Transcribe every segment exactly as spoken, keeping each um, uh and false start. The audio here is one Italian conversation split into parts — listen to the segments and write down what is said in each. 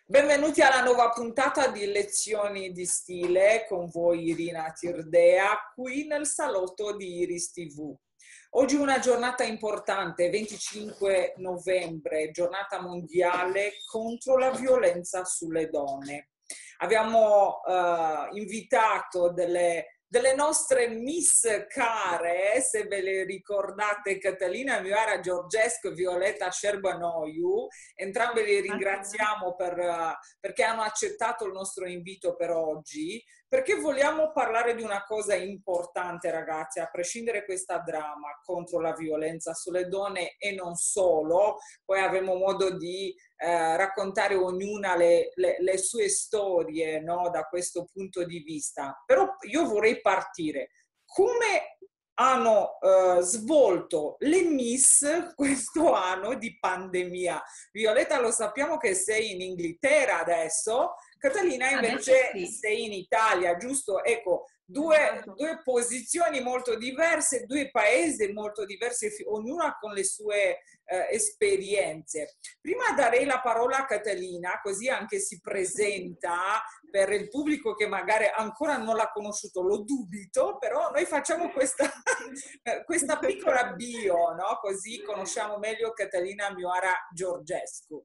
Benvenuti alla nuova puntata di Lezioni di Stile con voi Irina Tirdea qui nel salotto di Iris tivù. Oggi è una giornata importante, venticinque novembre, giornata mondiale contro la violenza sulle donne. Abbiamo eh, invitato delle delle nostre miss care, se ve le ricordate, Catalina Mioara Georgescu e Violeta Șerbănoiu. Entrambe le ringraziamo per, perché hanno accettato il nostro invito per oggi, perché vogliamo parlare di una cosa importante, ragazzi, a prescindere da questa dramma contro la violenza sulle donne e non solo. Poi avremo modo di eh, raccontare ognuna le, le, le sue storie, no, da questo punto di vista. Però io vorrei partire. Come hanno eh, svolto le Miss questo anno di pandemia? Violetta, lo sappiamo che sei in Inghilterra adesso, Catalina invece sì. Sei in Italia, giusto? Ecco, due, due posizioni molto diverse, due paesi molto diversi, ognuna con le sue eh, esperienze. Prima darei la parola a Catalina, così anche si presenta per il pubblico che magari ancora non l'ha conosciuto, lo dubito, però noi facciamo questa, questa piccola bio, no? Così conosciamo meglio Catalina Mioara Georgescu.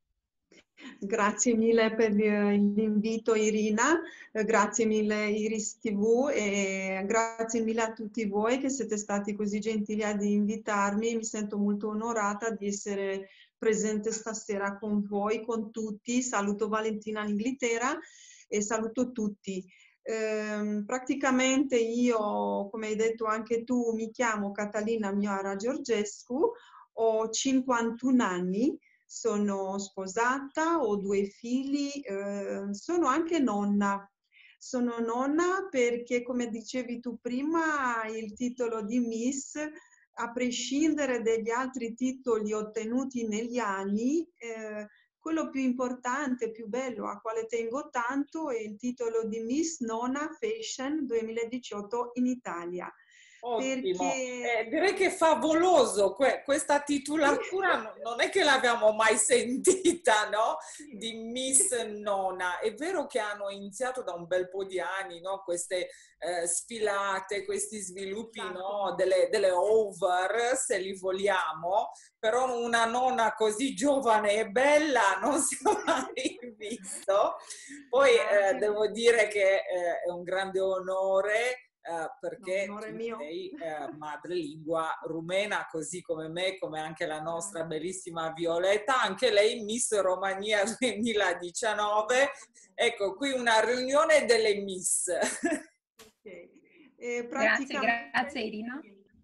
Grazie mille per l'invito Irina, grazie mille Iris tivù e grazie mille a tutti voi che siete stati così gentili ad invitarmi. Mi sento molto onorata di essere presente stasera con voi, con tutti. Saluto Valentina in Inghilterra e saluto tutti. Eh, praticamente io, come hai detto anche tu, mi chiamo Catalina Mioara Georgescu, ho cinquantuno anni. Sono sposata, ho due figli, eh, sono anche nonna. Sono nonna perché, come dicevi tu prima, il titolo di Miss, a prescindere dagli altri titoli ottenuti negli anni, eh, quello più importante, più bello, a quale tengo tanto, è il titolo di Miss Nonna Fashion duemiladiciotto in Italia. Ottimo, Perché... eh, direi che è favoloso que questa titolatura, non è che l'abbiamo mai sentita, no? Di Miss Nonna. È vero che hanno iniziato da un bel po' di anni, no? Queste eh, sfilate, questi sviluppi, no? Delle, delle over, se li vogliamo, però una nonna così giovane e bella non si è mai visto. Poi eh, devo dire che eh, è un grande onore. Uh, perché no, tu sei uh, madrelingua rumena, così come me, come anche la nostra bellissima Violetta, anche lei Miss Romania duemiladiciannove. Ecco, qui una riunione delle Miss. Okay. Eh, grazie, grazie Irina.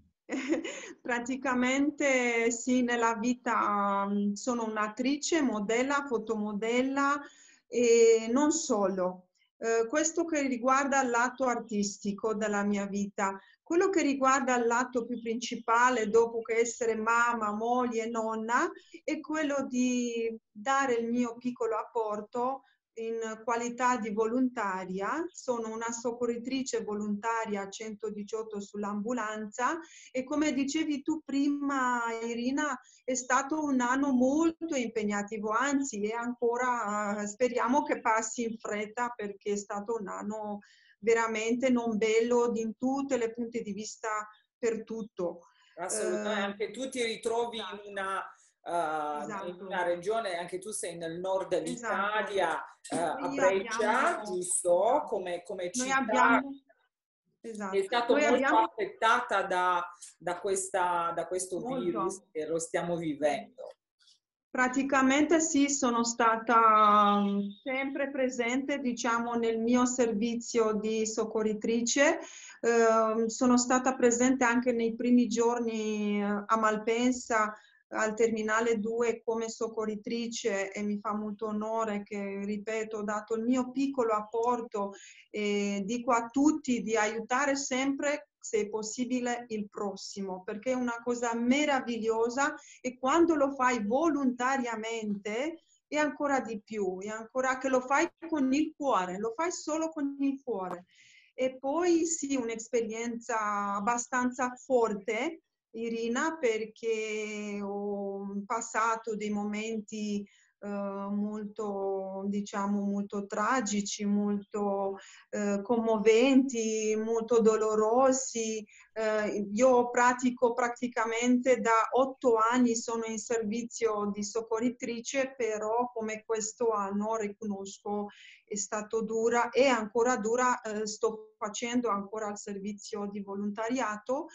Praticamente sì, nella vita um, sono un'attrice, modella, fotomodella e non solo. Uh, questo che riguarda il lato artistico della mia vita. Quello che riguarda il lato più principale, dopo che essere mamma, moglie, nonna, è quello di dare il mio piccolo apporto in qualità di volontaria. Sono una soccorritrice volontaria centodiciotto sull'ambulanza e, come dicevi tu prima Irina, è stato un anno molto impegnativo, anzi è ancora, speriamo che passi in fretta, perché è stato un anno veramente non bello in tutti i punti di vista, per tutto. Assolutamente, eh, anche tu ti ritrovi esatto. in una Uh, esatto. in una regione, anche tu sei nel nord dell'Italia, esatto. uh, a Brescia, abbiamo... giusto? Come, come città. Noi abbiamo... Esatto. È stata molto abbiamo... affettata da, da, questa, da questo molto. virus che lo stiamo vivendo. Praticamente sì, sono stata sempre presente, diciamo, nel mio servizio di soccorritrice. Eh, sono stata presente anche nei primi giorni a Malpensa, al Terminale due, come soccorritrice, e mi fa molto onore che, ripeto, ho dato il mio piccolo apporto e dico a tutti di aiutare sempre, se è possibile, il prossimo, perché è una cosa meravigliosa e quando lo fai volontariamente è ancora di più, è ancora che lo fai con il cuore, lo fai solo con il cuore. E poi sì, un'esperienza abbastanza forte, Irina, perché ho passato dei momenti eh, molto, diciamo, molto tragici, molto eh, commoventi, molto dolorosi. Eh, io pratico praticamente da otto anni, sono in servizio di soccorritrice, però come questo anno riconosco è stato dura e ancora dura, eh, sto facendo ancora il servizio di volontariato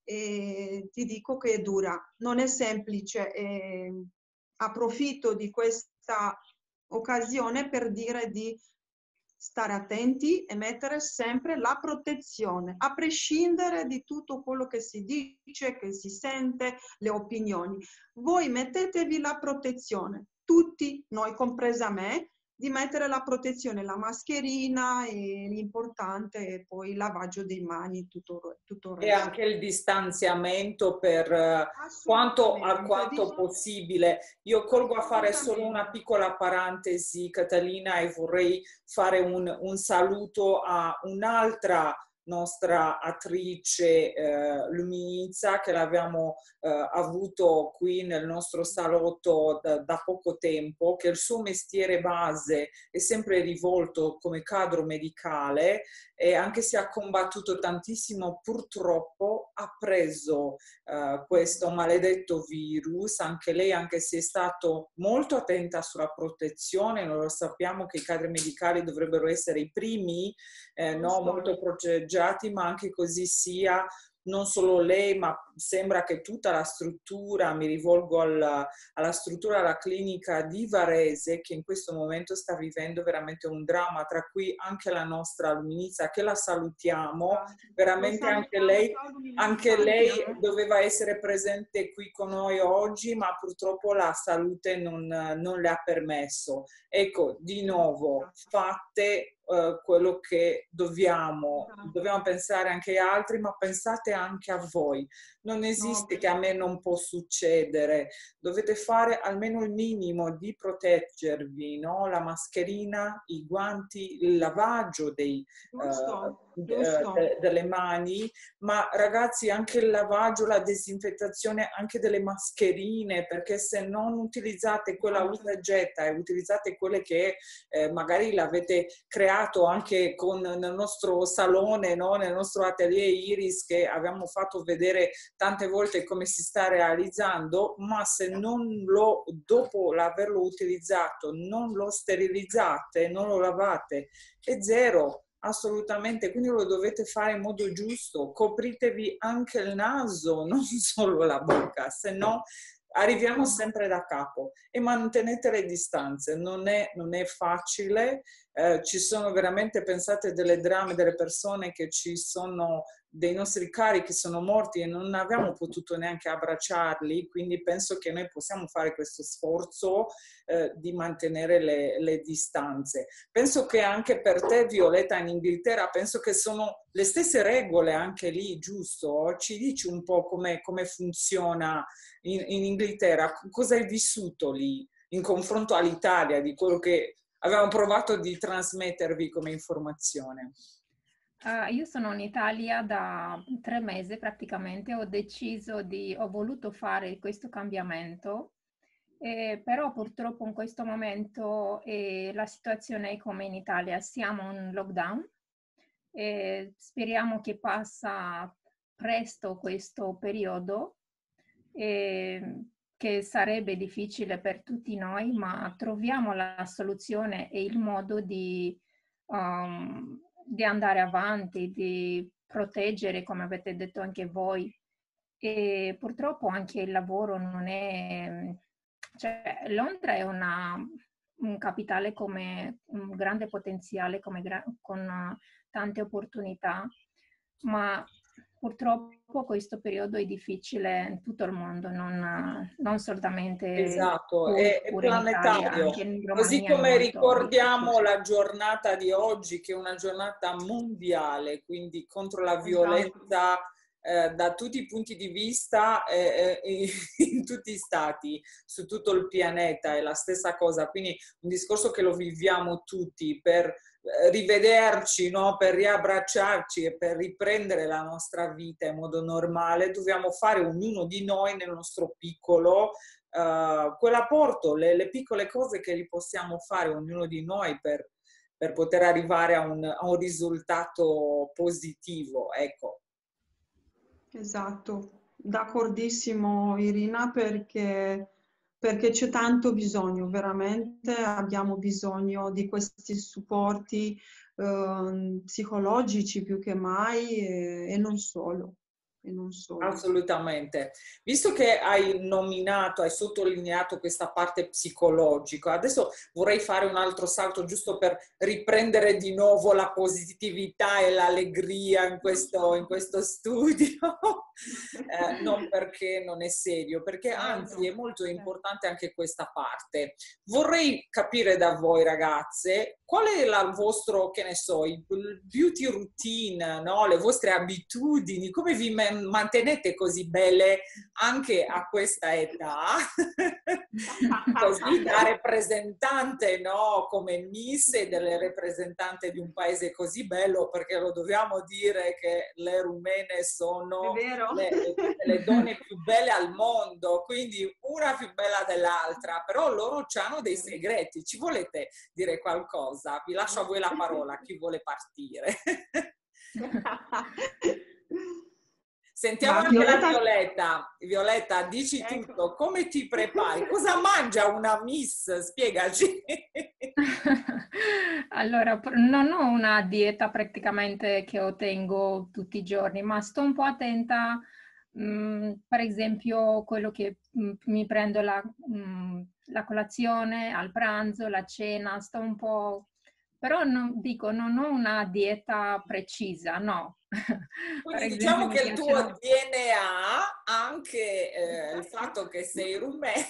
e ti dico che è dura, non è semplice. E approfitto di questa occasione per dire di stare attenti e mettere sempre la protezione, a prescindere di tutto quello che si dice, che si sente, le opinioni. Voi mettetevi la protezione, tutti, noi compresa me, di mettere la protezione, la mascherina e l'importante è poi il lavaggio dei mani, tutto, tutto il E resto. anche il distanziamento per uh, quanto, a quanto possibile. Io colgo a fare solo una piccola parentesi, Catalina, e vorrei fare un, un saluto a un'altra nostra attrice eh, Luminizza, che l'abbiamo eh, avuto qui nel nostro salotto da, da poco tempo, che il suo mestiere base è sempre rivolto come quadro medicale e anche se ha combattuto tantissimo, purtroppo ha preso eh, questo maledetto virus. Anche lei, anche se è stato molto attenta sulla protezione, noi lo sappiamo che i cadri medicali dovrebbero essere i primi, eh, no, molto proteggiati, ma anche così sia. Non solo lei, ma sembra che tutta la struttura, mi rivolgo alla, alla struttura, alla clinica di Varese, che in questo momento sta vivendo veramente un dramma, tra cui anche la nostra Luminizza, che la salutiamo, veramente anche lei, anche lei doveva essere presente qui con noi oggi, ma purtroppo la salute non, non le ha permesso. Ecco, di nuovo, fate Uh, quello che dobbiamo, dobbiamo pensare anche agli altri, ma pensate anche a voi. Non esiste no. che a me non può succedere, dovete fare almeno il minimo di proteggervi, no? La mascherina, i guanti, il lavaggio dei, giusto, uh, giusto. de, delle mani, ma ragazzi anche il lavaggio, la disinfettazione anche delle mascherine, perché se non utilizzate quella usa e getta e utilizzate quelle che eh, magari l'avete creata anche con, nel nostro salone, no? Nel nostro atelier Iris, che abbiamo fatto vedere tante volte come si sta realizzando, ma se non lo, dopo l'averlo utilizzato, non lo sterilizzate, non lo lavate, è zero. Assolutamente, quindi lo dovete fare in modo giusto, copritevi anche il naso, non solo la bocca, se no arriviamo sempre da capo. E mantenete le distanze, non è, non è facile, eh, ci sono veramente, pensate, delle drammi, delle persone che ci sono, dei nostri cari che sono morti e non abbiamo potuto neanche abbracciarli, quindi penso che noi possiamo fare questo sforzo eh, di mantenere le, le distanze. Penso che anche per te, Violetta, in Inghilterra, penso che sono le stesse regole anche lì, giusto? Ci dici un po' come funziona in, in Inghilterra, cosa hai vissuto lì in confronto all'Italia, di quello che avevamo provato di trasmettervi come informazione? Uh, io sono in Italia da tre mesi praticamente, ho deciso di, ho voluto fare questo cambiamento, eh, però purtroppo in questo momento eh, la situazione è come in Italia, siamo in lockdown, eh, speriamo che passa presto questo periodo, eh, che sarebbe difficile per tutti noi, ma troviamo la soluzione e il modo di... Um, di andare avanti, di proteggere, come avete detto anche voi. E purtroppo anche il lavoro non è... Cioè, Londra è una, un capitale come un grande potenziale, come, con uh, tante opportunità, ma purtroppo questo periodo è difficile in tutto il mondo, non, non solamente esatto, è, è planetario. Italia, in Così Romania come è ricordiamo difficile. la giornata di oggi, che è una giornata mondiale, quindi contro la violenza eh, da tutti i punti di vista, eh, eh, in tutti i stati, su tutto il pianeta, è la stessa cosa. Quindi un discorso che lo viviamo tutti per rivederci, no? Per riabbracciarci e per riprendere la nostra vita in modo normale, dobbiamo fare ognuno di noi nel nostro piccolo uh, quell'apporto, le, le piccole cose che li possiamo fare ognuno di noi per, per poter arrivare a un, a un risultato positivo, ecco. Esatto, d'accordissimo Irina, perché, perché c'è tanto bisogno, veramente abbiamo bisogno di questi supporti eh, psicologici più che mai e, e non solo. E non solo. Assolutamente. Visto che hai nominato, hai sottolineato questa parte psicologica, adesso vorrei fare un altro salto giusto per riprendere di nuovo la positività e l'allegria in questo, in questo studio, eh, non perché non è serio, perché anzi è molto importante anche questa parte. Vorrei capire da voi ragazze qual è la, il vostro, che ne so, il beauty routine, no? Le vostre abitudini, come vi mantenete così belle anche a questa età, così da rappresentante, no? Come Miss e delle rappresentante di un paese così bello, perché lo dobbiamo dire che le rumene sono le, le donne più belle al mondo, quindi una più bella dell'altra, però loro hanno dei segreti. Ci volete dire qualcosa? Vi lascio a voi la parola, chi vuole partire. Sentiamo Ma anche Violetta... la Violetta. Violetta, dici ecco. tutto. Come ti prepari? Cosa mangia una Miss? Spiegaci. Allora, non ho una dieta praticamente che ottengo tutti i giorni, ma sto un po' attenta, mh, per esempio, quello che mh, mi prendo la, mh, la colazione, al pranzo, la cena, sto un po'... Però non, dico, non ho una dieta precisa, no. Quindi esempio, diciamo che il tuo piacciono... D N A, anche eh, il fatto che sei rumena,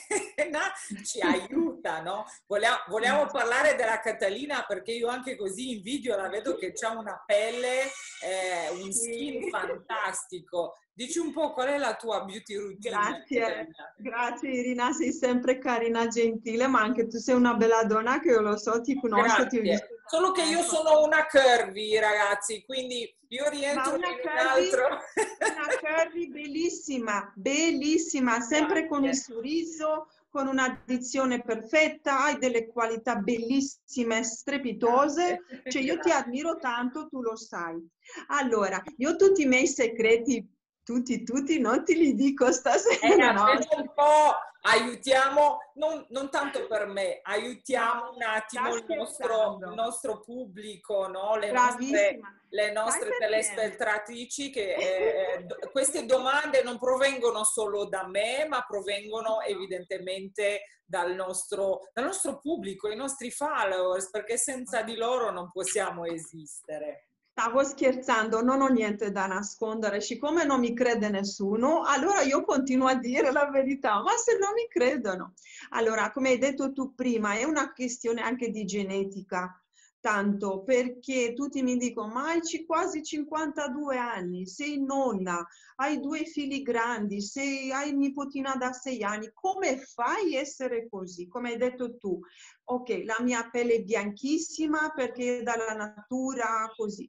ci aiuta, no? Vogliamo, vogliamo parlare della Catalina, perché io anche così in video la vedo che c'ha una pelle, eh, un skin fantastico. Dici un po' qual è la tua beauty routine? Grazie, Catalina? grazie Irina, sei sempre carina, gentile, ma anche tu sei una bella donna che io lo so, ti conosco, ti ho visto. Solo che io sono una curvy, ragazzi, quindi io rientro in curvy, un altro... una curvy bellissima, bellissima, sempre con il sorriso, con un'addizione perfetta, hai delle qualità bellissime, strepitose, cioè io ti ammiro tanto, tu lo sai. Allora, io tutti i miei segreti, tutti, tutti, non te li dico stasera, Eh, no? un po', aiutiamo, non, non tanto per me, aiutiamo No, un attimo il nostro, il nostro pubblico, no? Le nostre, le nostre telespettatrici, che eh, queste domande non provengono solo da me, ma provengono evidentemente dal nostro, dal nostro pubblico, i nostri followers, perché senza di loro non possiamo esistere. Stavo scherzando, non ho niente da nascondere, siccome non mi crede nessuno, allora io continuo a dire la verità, ma se non mi credono. Allora, come hai detto tu prima, è una questione anche di genetica, tanto perché tutti mi dicono, ma hai quasi cinquantadue anni, sei nonna, hai due figli grandi, sei, hai nipotina da sei anni, come fai a essere così? Come hai detto tu, ok, la mia pelle è bianchissima perché è dalla natura così,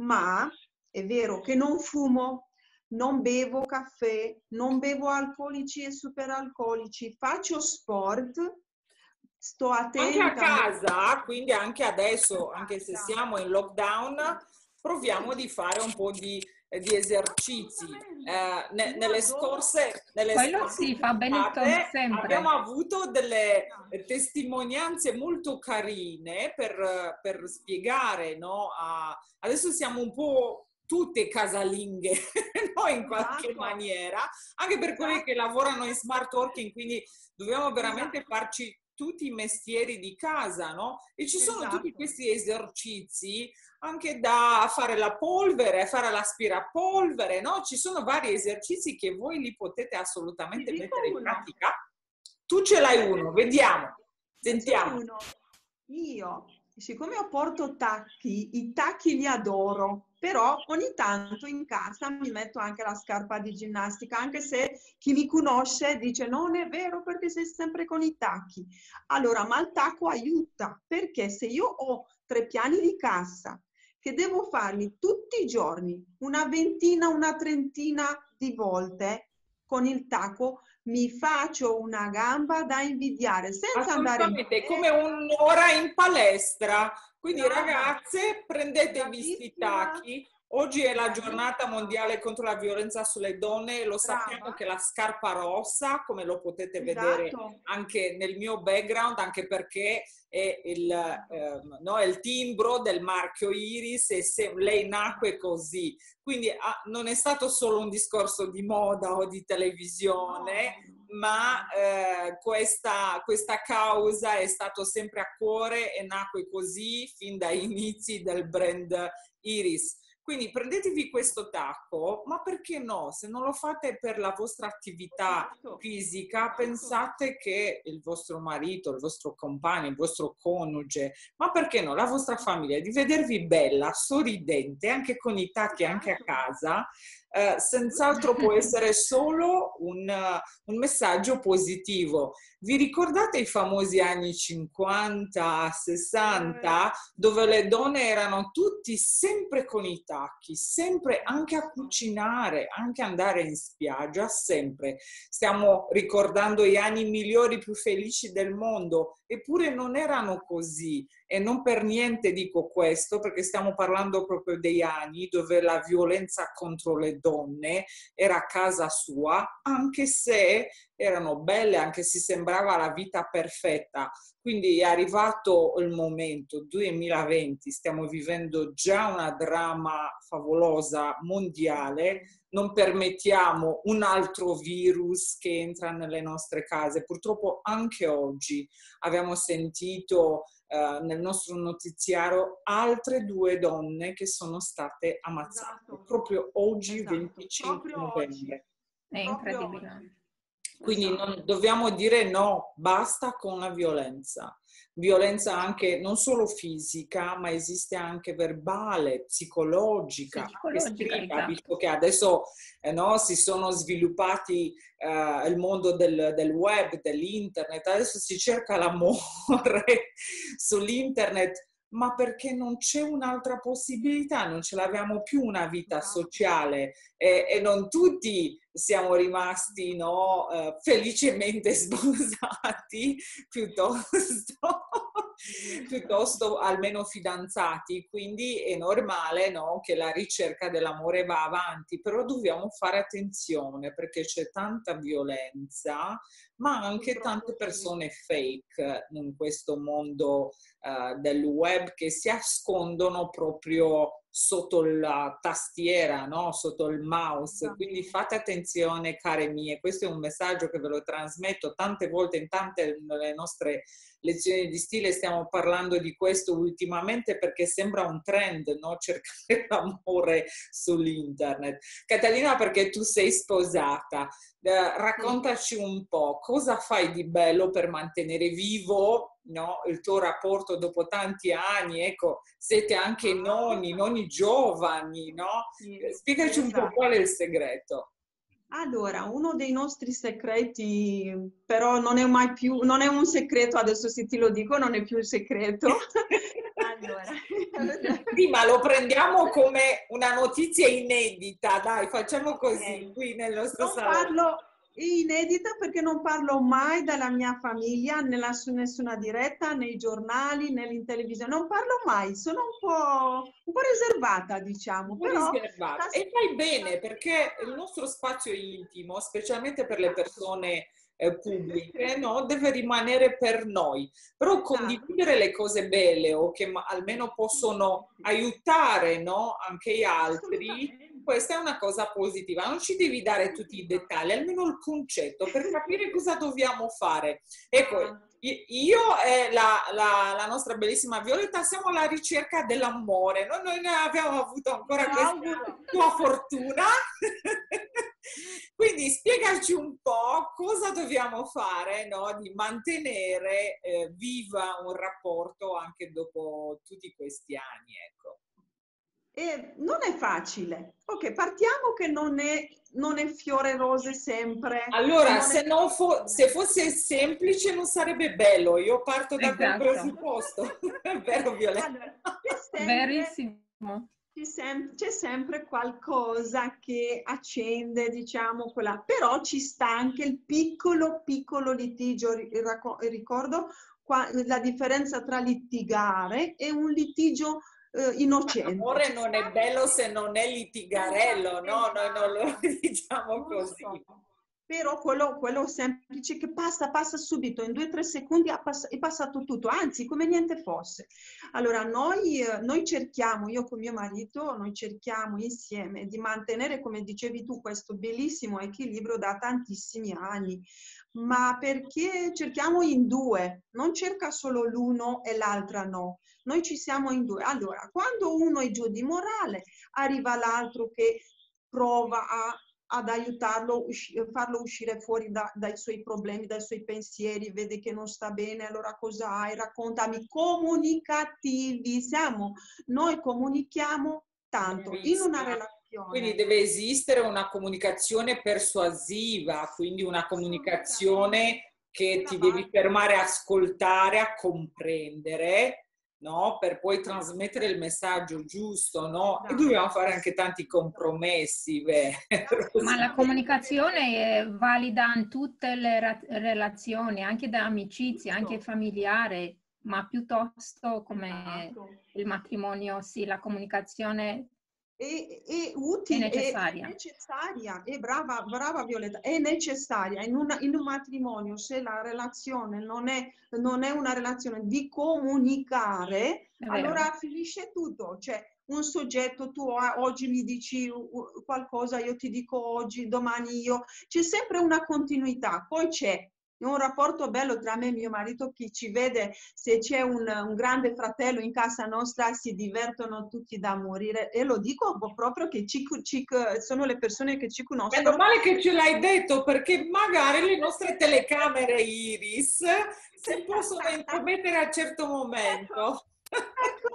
ma è vero che non fumo, non bevo caffè, non bevo alcolici e superalcolici, faccio sport, sto attenta. Anche a casa, quindi anche adesso, anche se siamo in lockdown, proviamo di fare un po' di, di esercizi. Eh, ne, nelle scorse, nelle Quello scorse sì, fa bene sempre. abbiamo avuto delle testimonianze molto carine per, per spiegare, no? A, adesso siamo un po' tutte casalinghe, no? In qualche maniera, anche per quelli che lavorano in smart working, quindi dobbiamo veramente farci tutti i mestieri di casa, no? E ci sono esatto. tutti questi esercizi, anche da fare la polvere, fare l'aspirapolvere, no? Ci sono vari esercizi che voi li potete assolutamente mettere in pratica. Tu ce l'hai uno, vediamo, sentiamo. Uno. Io, siccome io porto tacchi, i tacchi li adoro, però ogni tanto in casa mi metto anche la scarpa di ginnastica, anche se chi mi conosce dice non è vero perché sei sempre con i tacchi. Allora, ma il tacco aiuta, perché se io ho tre piani di cassa che devo farli tutti i giorni, una ventina, una trentina di volte con il tacco, mi faccio una gamba da invidiare, senza andare in Assolutamente, è come un'ora in palestra. Quindi Brava. ragazze, prendetevi sti Bravissima. tacchi. Oggi è la Bravissima. giornata mondiale contro la violenza sulle donne e lo sappiamo Brava. che la scarpa rossa, come lo potete vedere Esatto. anche nel mio background, anche perché è il, ehm, no, è il timbro del marchio Iris e se lei nacque così. Quindi ah, non è stato solo un discorso di moda o di televisione, No. ma eh, questa, questa causa è stato sempre a cuore e nacque così fin dai inizi del brand Iris. Quindi prendetevi questo tacco, ma perché no? Se non lo fate per la vostra attività Esatto. fisica, Esatto. pensate che il vostro marito, il vostro compagno, il vostro coniuge, ma perché no? La vostra famiglia, di vedervi bella, sorridente, anche con i tacchi, anche a Esatto. casa, eh, senz'altro può essere solo un, un messaggio positivo. Vi ricordate i famosi anni cinquanta, sessanta, dove le donne erano tutti sempre con i tacchi, sempre anche a cucinare, anche andare in spiaggia, sempre. Stiamo ricordando gli anni migliori, più felici del mondo, eppure non erano così. E non per niente dico questo, perché stiamo parlando proprio degli anni dove la violenza contro le donne era a casa sua, anche se erano belle, anche se sembrava la vita perfetta. Quindi è arrivato il momento, duemilaventi, stiamo vivendo già una dramma favolosa mondiale, non permettiamo un altro virus che entra nelle nostre case. Purtroppo anche oggi abbiamo sentito Uh, nel nostro notiziario altre due donne che sono state ammazzate, Esatto. proprio oggi, Esatto. venticinque Proprio novembre. È incredibile. Oggi. Quindi Esatto. non, dobbiamo dire no, basta con la violenza. Violenza anche non solo fisica, ma esiste anche verbale, psicologica, anche Psicologica, scritta, esatto. visto che adesso eh, no, si sono sviluppati eh, il mondo del, del web, dell'internet, adesso si cerca l'amore sull'internet, ma perché non c'è un'altra possibilità, non ce l'abbiamo più una vita sociale e, e non tutti siamo rimasti no, uh, felicemente sposati, piuttosto, piuttosto almeno fidanzati, quindi è normale no, che la ricerca dell'amore va avanti, però dobbiamo fare attenzione perché c'è tanta violenza, ma anche tante persone fake in questo mondo uh, del web che si nascondono proprio sotto la tastiera, no? Sotto il mouse, quindi fate attenzione care mie, questo è un messaggio che ve lo trasmetto tante volte in tante delle nostre lezioni di stile, stiamo parlando di questo ultimamente perché sembra un trend, no? Cercare l'amore sull'internet. Catalina, perché tu sei sposata, eh, raccontaci un po' cosa fai di bello per mantenere vivo no, il tuo rapporto dopo tanti anni, ecco, siete anche nonni, nonni giovani, no? Spiegaci un po' qual è il segreto. Allora, uno dei nostri segreti, però non è mai più, non è un segreto, adesso se ti lo dico non è più un segreto. Allora. Sì, ma lo prendiamo come una notizia inedita, dai, facciamo così, Okay. qui nel nostro Non salone. parlo inedita perché non parlo mai della mia famiglia, nella, su nessuna diretta, nei giornali, né in televisione, non parlo mai, sono un po', un po' riservata, diciamo, Un po' però... riservata. E fai bene perché il nostro spazio intimo, specialmente per le persone eh, pubbliche, no, deve rimanere per noi. Però condividere le cose belle o che ma- almeno possono aiutare no, anche gli altri, questa è una cosa positiva. Non ci devi dare tutti i dettagli, almeno il concetto per capire cosa dobbiamo fare. Ecco, io e la, la, la nostra bellissima Violetta siamo alla ricerca dell'amore. Noi, noi non abbiamo avuto ancora questa tua fortuna. Quindi spiegaci un po' cosa dobbiamo fare no, di mantenere eh, viva un rapporto anche dopo tutti questi anni. Ecco. E non è facile. Ok, partiamo che non è, non è fiore rose sempre. Allora, non se, è... non fo- se fosse semplice non sarebbe bello. Io parto da Esatto. quel presupposto. Vero, Violetta? Allora, c'è sempre, Verissimo. c'è sem- c'è sempre qualcosa che accende, diciamo, quella, però ci sta anche il piccolo, piccolo litigio. Ri- racco- Ricordo qua, la differenza tra litigare e un litigio eh, innocente. L'amore Ci non sta è bello anche- se non è litigarello, no? Noi non lo diciamo Non lo così. so. Però quello, quello semplice che passa, passa subito, in due o tre secondi ha pass- è passato tutto, anzi come niente fosse. Allora noi, eh, noi cerchiamo, io con mio marito, noi cerchiamo insieme di mantenere, come dicevi tu, questo bellissimo equilibrio da tantissimi anni, ma perché cerchiamo in due, non cerca solo l'uno e l'altra no, noi ci siamo in due. Allora, quando uno è giù di morale, arriva l'altro che prova a ad aiutarlo, usci- farlo uscire fuori da, dai suoi problemi, dai suoi pensieri, vede che non sta bene, allora cosa hai? Raccontami, comunicativi, siamo, noi comunichiamo tanto in una Bravissima. Quindi relazione. deve esistere una comunicazione persuasiva, quindi una comunicazione che È la ti devi base. fermare a ascoltare, a comprendere, no? Per poi trasmettere il messaggio giusto, no? E dobbiamo fare anche tanti compromessi, vero? Ma la comunicazione è valida in tutte le ra- relazioni, anche da amicizia, anche familiare, ma piuttosto come Esatto. il matrimonio, sì, la comunicazione È, è è utile, è, è necessaria. necessaria, è brava, brava Violetta, è necessaria in, una, in un matrimonio se la relazione non è, non è una relazione di comunicare, È vero. allora finisce tutto, cioè un soggetto tu ah, oggi mi dici uh, qualcosa, io ti dico oggi, domani io, c'è sempre una continuità, poi c'è un rapporto bello tra me e mio marito, chi ci vede, se c'è un, un grande fratello in casa nostra si divertono tutti da morire e lo dico proprio che ci, ci, sono le persone che ci conoscono. Meno male che ce l'hai detto, perché magari le nostre telecamere Iris si possono intromettere a un certo momento. Ecco,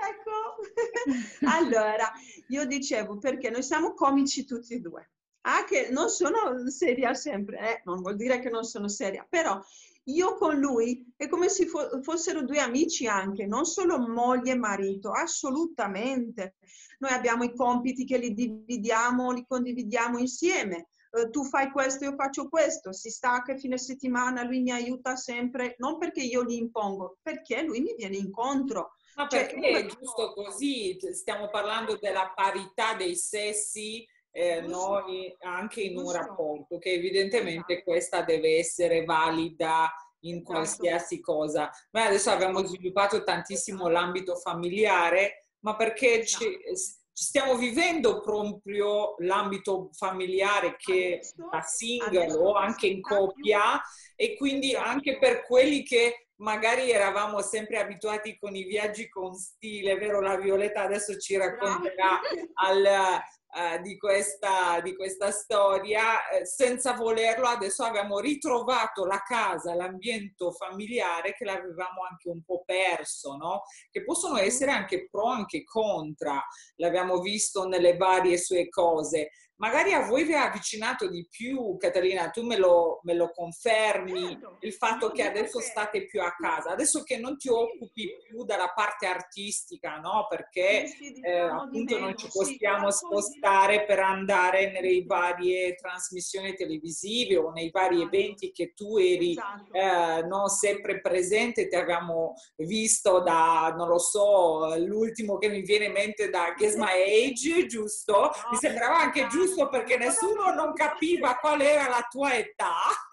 ecco, ecco. Allora, io dicevo perché noi siamo comici tutti e due. Ah, che non sono seria sempre, eh? Non vuol dire che non sono seria, però io con lui è come se fo- fossero due amici anche, non solo moglie e marito, assolutamente. Noi abbiamo i compiti che li dividiamo, li condividiamo insieme. Uh, tu fai questo, io faccio questo, si stacca il fine settimana, lui mi aiuta sempre, non perché io gli impongo, perché lui mi viene incontro. Ma Cioè, perché è giusto così? Stiamo parlando della parità dei sessi, eh, noi anche in un giusto. rapporto, che evidentemente Esatto. questa deve essere valida in Esatto. qualsiasi cosa. Noi adesso abbiamo sviluppato tantissimo l'ambito familiare, ma perché ci, stiamo vivendo proprio l'ambito familiare che Adesso- da single adesso o anche in sta più- coppia, e quindi Esatto. anche per quelli che magari eravamo sempre abituati con i viaggi con stile, vero? La Violetta adesso ci racconterà al, uh, di, questa, di questa storia. Eh, senza volerlo adesso abbiamo ritrovato la casa, l'ambiente familiare che l'avevamo anche un po' perso, no? Che possono essere anche pro, anche contra, l'abbiamo visto nelle varie sue cose. Magari a voi vi ha avvicinato di più, Catalina, tu me lo, me lo confermi, Certo. il fatto Io che dico adesso che- state più a casa, adesso che non ti occupi più della parte artistica, no? Perché Sì, sì, eh, diciamo di appunto non meno, ci sì, possiamo qualcosina. spostare per andare nelle varie trasmissioni televisive o nei vari Esatto. eventi che tu eri Esatto. eh, no, sempre presente, ti abbiamo visto da, non lo so, l'ultimo che mi viene in mente da Guess My Age, giusto? Mi sembrava anche giusto perché nessuno non capiva qual era la tua età,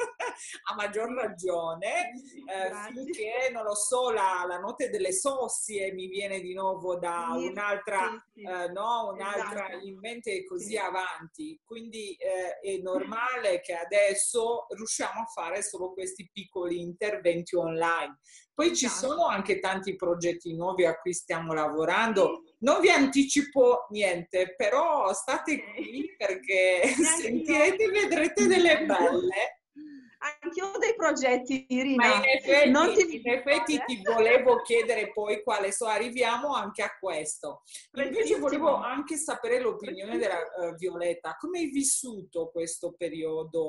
a maggior ragione, eh, finché, non lo so, la, la notte delle sosie mi viene di nuovo da Sì, un'altra, sì, sì. eh, no, un'altra Esatto. in mente e così Sì. avanti. Quindi eh, è normale che adesso riusciamo a fare solo questi piccoli interventi online. Poi ci Esatto. sono anche tanti progetti nuovi a cui stiamo lavorando. Non vi anticipo niente, però state qui perché sentirete e vedrete delle belle. Anch'io ho dei progetti, Ma in Irina. effetti, Non ti in effetti ti volevo chiedere poi quale so, arriviamo anche a questo. Invece volevo anche sapere l'opinione della uh, Violetta. Come hai vissuto questo periodo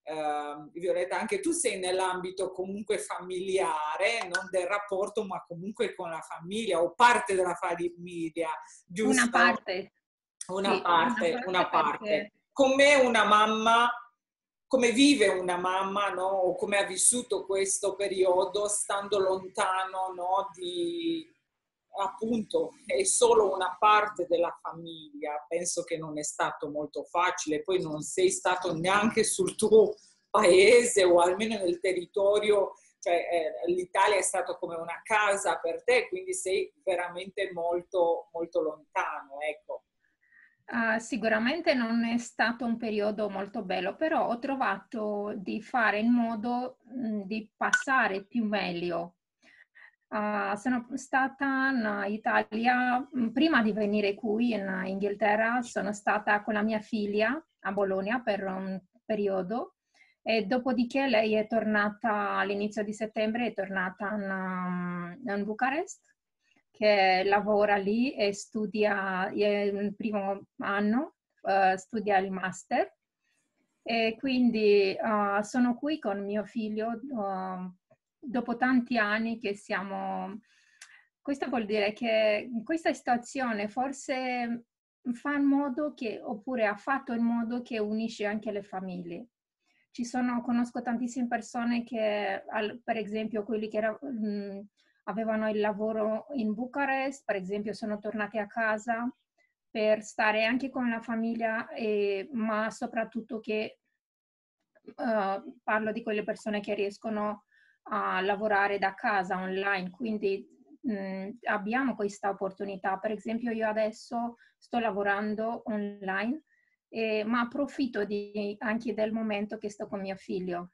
Uh, Violetta, anche tu sei nell'ambito comunque familiare, non del rapporto, ma comunque con la famiglia o parte della famiglia, giusto? Una parte. Una Sì, parte, una parte, una parte. perché... Come una mamma, come vive una mamma, no? O come ha vissuto questo periodo stando lontano, no? Di, appunto, è solo una parte della famiglia. Penso che non è stato molto facile, poi non sei stato neanche sul tuo paese o almeno nel territorio, cioè eh, l'Italia è stata come una casa per te, quindi sei veramente molto, molto lontano, ecco. Uh, sicuramente non è stato un periodo molto bello, però ho trovato di fare in modo mh, di passare più meglio. Uh, sono stata in Italia, mh, prima di venire qui in Inghilterra, sono stata con la mia figlia a Bologna per un periodo e dopodiché lei è tornata all'inizio di settembre, è tornata in, in Bucarest, che lavora lì e studia il primo anno, uh, studia il master e quindi uh, sono qui con mio figlio uh, dopo tanti anni che siamo... Questo vuol dire che in questa situazione forse fa in modo che, oppure ha fatto in modo che unisce anche le famiglie. Ci sono, conosco tantissime persone che, per esempio, quelli che era, mh, avevano il lavoro in Bucarest, per esempio, sono tornati a casa per stare anche con la famiglia, e, ma soprattutto che uh, parlo di quelle persone che riescono a lavorare da casa online, quindi mh, abbiamo questa opportunità. Per esempio, io adesso sto lavorando online, eh, ma approfitto di, anche del momento che sto con mio figlio.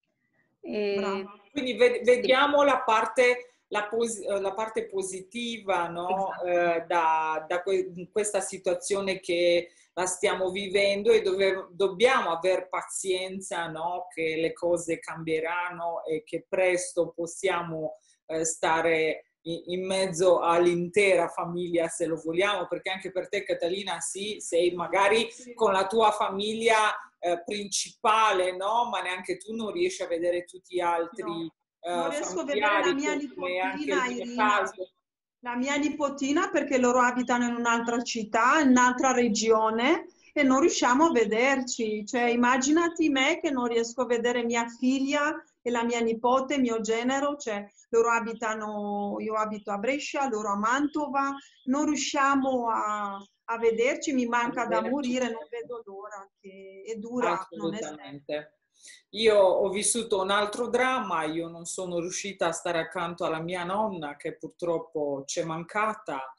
E, quindi ved- vediamo sì. la parte... La, pos- la parte positiva, no? Esatto. eh, da, da que- questa situazione che la stiamo vivendo e dove dobbiamo aver pazienza, no? Che le cose cambieranno e che presto possiamo eh, stare in, in mezzo all'intera famiglia, se lo vogliamo, perché anche per te, Catalina, sì, sei magari con la tua famiglia eh, principale, no? Ma neanche tu non riesci a vedere tutti gli altri. No. Uh, non riesco a vedere la mia nipotina, Irina, la mia nipotina perché loro abitano in un'altra città, in un'altra regione e non riusciamo a vederci. Cioè, immaginati me che non riesco a vedere mia figlia e la mia nipote, mio genero, cioè loro abitano, io abito a Brescia, loro a Mantova, non riusciamo a, a vederci, mi manca da morire, non vedo l'ora, che è dura, non è semplice. Io ho vissuto un altro dramma, io non sono riuscita a stare accanto alla mia nonna che purtroppo ci è mancata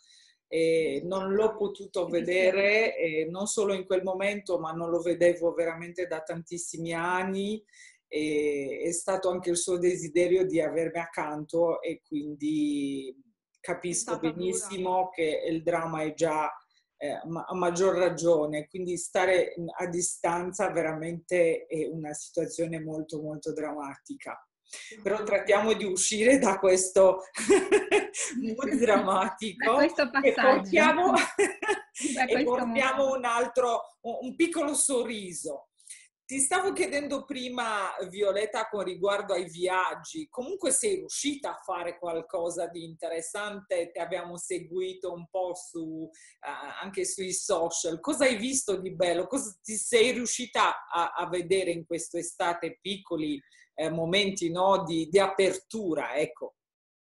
e non l'ho potuto vedere, e non solo in quel momento, ma non lo vedevo veramente da tantissimi anni e è stato anche il suo desiderio di avermi accanto e quindi capisco benissimo dura. Che il dramma è già Eh, a maggior ragione, quindi stare a distanza veramente è una situazione molto molto drammatica. Però trattiamo di uscire da questo mood drammatico da questo e portiamo, da e portiamo un altro, un piccolo sorriso. Ti stavo chiedendo prima, Violetta, con riguardo ai viaggi, comunque sei riuscita a fare qualcosa di interessante, ti abbiamo seguito un po' su, uh, anche sui social, cosa hai visto di bello? Cosa ti sei riuscita a, a vedere in quest'estate, piccoli eh, momenti, no, di, di apertura, ecco?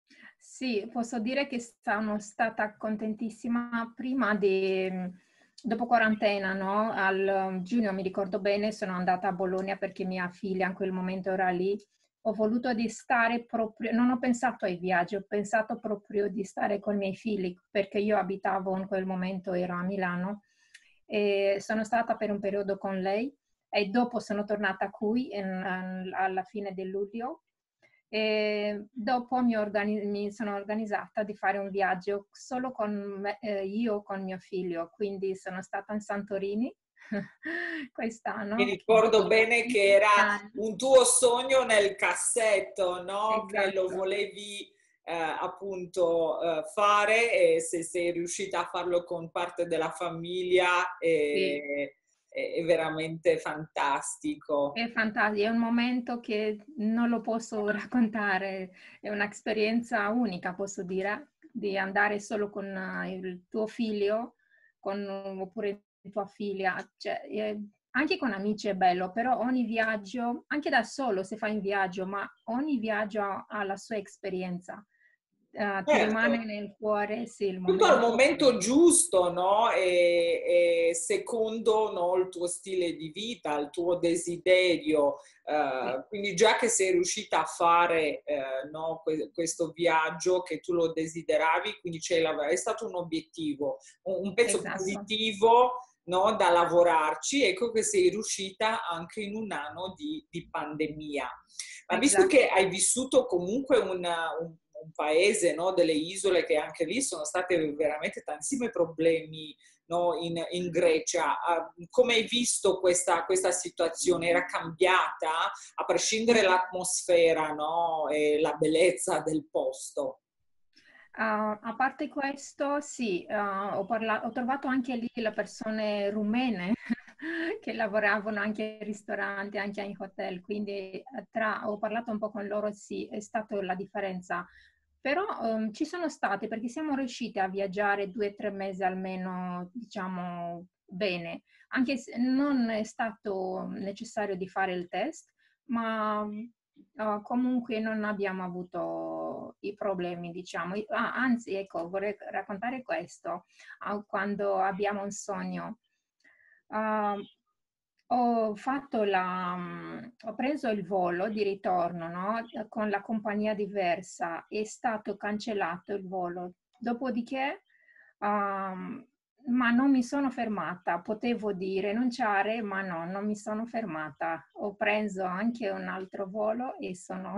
Sì, posso dire che sono stata contentissima prima di... Dopo quarantena, no? Al giugno, mi ricordo bene, sono andata a Bologna perché mia figlia in quel momento era lì. Ho voluto di stare proprio, non ho pensato ai viaggi, ho pensato proprio di stare con i miei figli perché io abitavo in quel momento, ero a Milano e sono stata per un periodo con lei e dopo sono tornata qui in, in, alla fine di luglio. E dopo mi, organi- mi sono organizzata di fare un viaggio solo con me, eh, io con mio figlio, quindi sono stata in Santorini quest'anno. Mi ricordo bene che era un tuo sogno nel cassetto, no? Esatto. Che lo volevi eh, appunto eh, fare e se sei riuscita a farlo con parte della famiglia e, è, è veramente fantastico. È fantastico, è un momento che non lo posso raccontare, è un'esperienza unica, posso dire, di andare solo con il tuo figlio, con, oppure tua figlia, cioè, eh, anche con amici è bello, però ogni viaggio, anche da solo se fai in viaggio, ma ogni viaggio ha la sua esperienza. Uh, ti rimane Certo. nel cuore, sì, il Tutto al momento. momento giusto, no? E, e secondo, no, il tuo stile di vita, il tuo desiderio. Uh, Sì. quindi già che sei riuscita a fare uh, no, que- questo viaggio che tu lo desideravi, quindi c'è la- è stato un obiettivo, un, un pezzo Esatto. positivo, no, da lavorarci. Ecco che sei riuscita anche in un anno di, di pandemia. Ma visto Esatto. che hai vissuto comunque una, un un paese, no, delle isole, che anche lì sono state veramente tantissimi problemi, no, in, in Grecia, uh, come hai visto questa, questa situazione? Era cambiata a prescindere dall'atmosfera, no, e la bellezza del posto? Uh, a parte questo, sì, uh, ho, parla- ho trovato anche lì le persone rumene che lavoravano anche in ristoranti, anche in hotel, quindi tra, ho parlato un po' con loro, sì, è stata la differenza. Però um, ci sono state, perché siamo riusciti a viaggiare due o tre mesi almeno, diciamo, bene, anche se non è stato necessario di fare il test, ma uh, comunque non abbiamo avuto i problemi, diciamo. Ah, anzi, ecco, vorrei raccontare questo. Uh, quando abbiamo un sogno, uh, ho fatto la, ho preso il volo di ritorno, no? Con la compagnia diversa, è stato cancellato il volo. Dopodiché, um, ma non mi sono fermata, potevo di rinunciare, ma no, non mi sono fermata. Ho preso anche un altro volo e sono,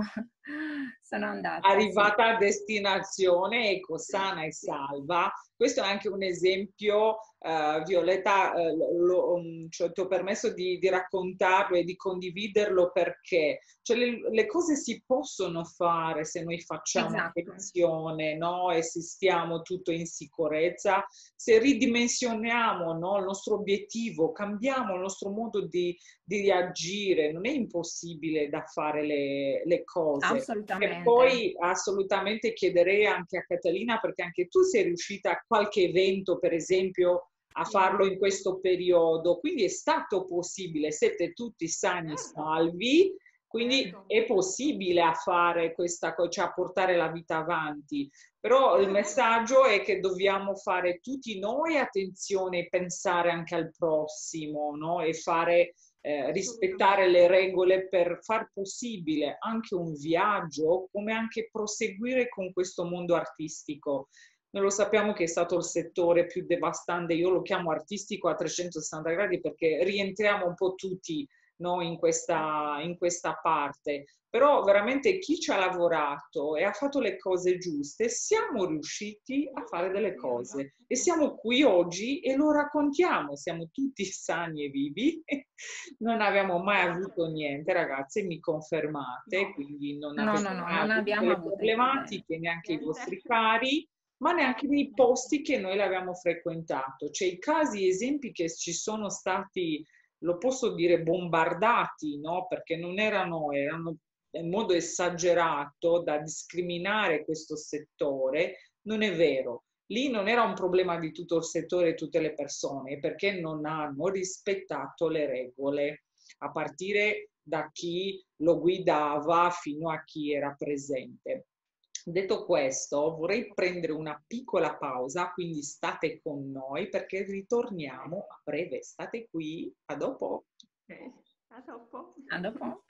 sono andata, sì. Arrivata a destinazione, ecco, sana e salva. Questo è anche un esempio, uh, Violetta, uh, lo, um, cioè, ti ho permesso di, di raccontarlo e di condividerlo perché cioè, le, le cose si possono fare se noi facciamo Esatto. attenzione, no? E se stiamo tutto in sicurezza, se ridimensioniamo, no, il nostro obiettivo, cambiamo il nostro modo di, di agire, non è impossibile da fare le, le cose. Assolutamente. E poi assolutamente chiederei anche a Catalina, perché anche tu sei riuscita a qualche evento, per esempio, a farlo in questo periodo, quindi è stato possibile, siete tutti sani e salvi, quindi è possibile a fare questa cosa, cioè a portare la vita avanti. Però il messaggio è che dobbiamo fare tutti noi attenzione, pensare anche al prossimo, no? E fare Eh, rispettare le regole per far possibile anche un viaggio, come anche proseguire con questo mondo artistico. Noi lo sappiamo che è stato il settore più devastante, io lo chiamo artistico a trecentosessanta gradi perché rientriamo un po' tutti, no, in questa, in questa parte. Però veramente chi ci ha lavorato e ha fatto le cose giuste, siamo riusciti a fare delle cose e siamo qui oggi e lo raccontiamo, siamo tutti sani e vivi, non abbiamo mai avuto niente, ragazze, mi confermate, No. quindi non No, avete no, no, mai non avuto abbiamo delle avuto i problemi. problematiche, neanche i vostri cari, ma neanche nei posti che noi l'abbiamo frequentato. Cioè i casi, esempi che ci sono stati, lo posso dire, bombardati, no? Perché non erano, erano in modo esagerato da discriminare questo settore, non è vero. Lì non era un problema di tutto il settore e tutte le persone, perché non hanno rispettato le regole, a partire da chi lo guidava fino a chi era presente. Detto questo, vorrei prendere una piccola pausa, quindi state con noi perché ritorniamo a breve. State qui, a dopo. Okay. A dopo. A dopo.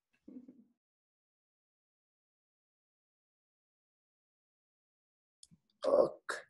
Ok.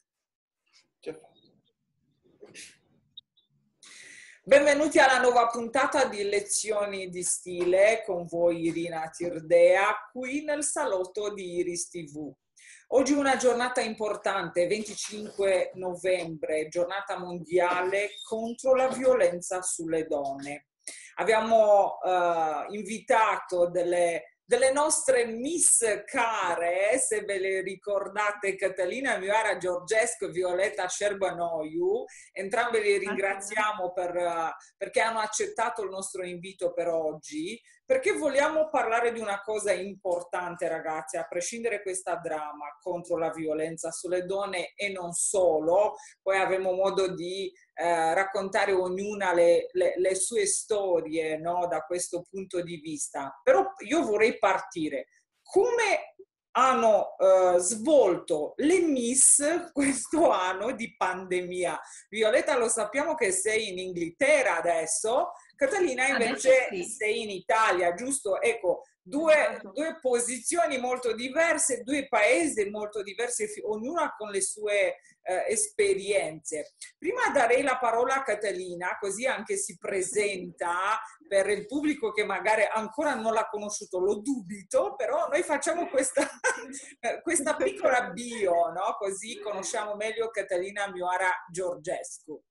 Benvenuti alla nuova puntata di Lezioni di Stile con voi Irina Tirdea qui nel salotto di Iris tivù. Oggi è una giornata importante, venticinque novembre, giornata mondiale contro la violenza sulle donne. Abbiamo uh, invitato delle delle nostre miss care, se ve le ricordate, Catalina Mioara Georgescu e Violeta Șerbănoiu. Entrambe le ringraziamo per, perché hanno accettato il nostro invito per oggi, perché vogliamo parlare di una cosa importante, ragazzi, a prescindere da questa dramma contro la violenza sulle donne e non solo. Poi avremo modo di eh, raccontare ognuna le, le, le sue storie, no, da questo punto di vista. Però io vorrei partire. Come hanno eh, svolto le Miss questo anno di pandemia? Violetta, lo sappiamo che sei in Inghilterra adesso, Catalina invece sì. Sei in Italia, giusto? Ecco, due, esatto. due posizioni molto diverse, due paesi molto diversi, ognuna con le sue eh, esperienze. Prima darei la parola a Catalina, così anche si presenta per il pubblico che magari ancora non l'ha conosciuto, lo dubito, però noi facciamo questa, questa piccola bio, no? Così conosciamo meglio Catalina Mioara Georgescu.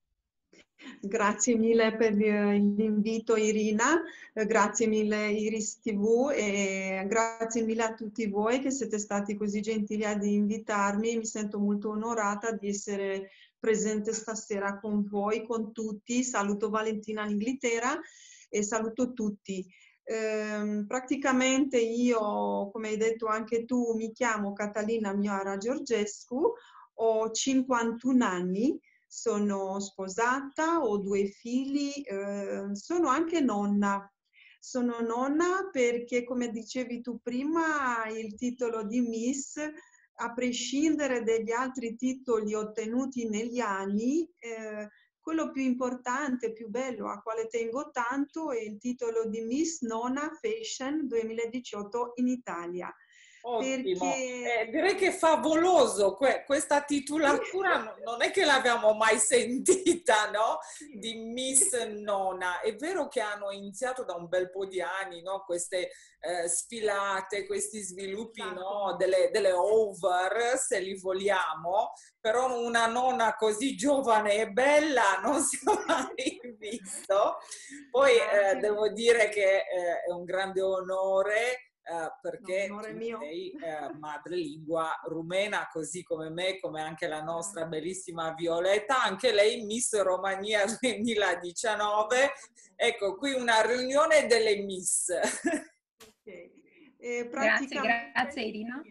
Grazie mille per l'invito, Irina, grazie mille Iris tivù e grazie mille a tutti voi che siete stati così gentili ad invitarmi. Mi sento molto onorata di essere presente stasera con voi, con tutti. Saluto Valentina in Inghilterra e saluto tutti. Eh, praticamente io, come hai detto anche tu, mi chiamo Catalina Mioara Georgescu, ho cinquantuno anni. Sono sposata, ho due figli, eh, sono anche nonna. Sono nonna perché, come dicevi tu prima, il titolo di Miss, a prescindere dagli altri titoli ottenuti negli anni, eh, quello più importante, più bello, a quale tengo tanto, è il titolo di Miss Nonna Fashion duemiladiciotto in Italia. Ottimo, perché... eh, direi che è favoloso que questa titolatura, non è che l'abbiamo mai sentita, no? Di Miss Nonna. È vero che hanno iniziato da un bel po' di anni, no? Queste eh, sfilate, questi sviluppi, no? Delle, delle over, se li vogliamo, però una nonna così giovane e bella non si è mai visto. Poi eh, devo dire che eh, è un grande onore. Uh, perché no, tu sei uh, madrelingua rumena, così come me, come anche la nostra bellissima Violetta, anche lei Miss Romania duemiladiciannove. Ecco, qui una riunione delle Miss. Okay. Eh, grazie, grazie Irina.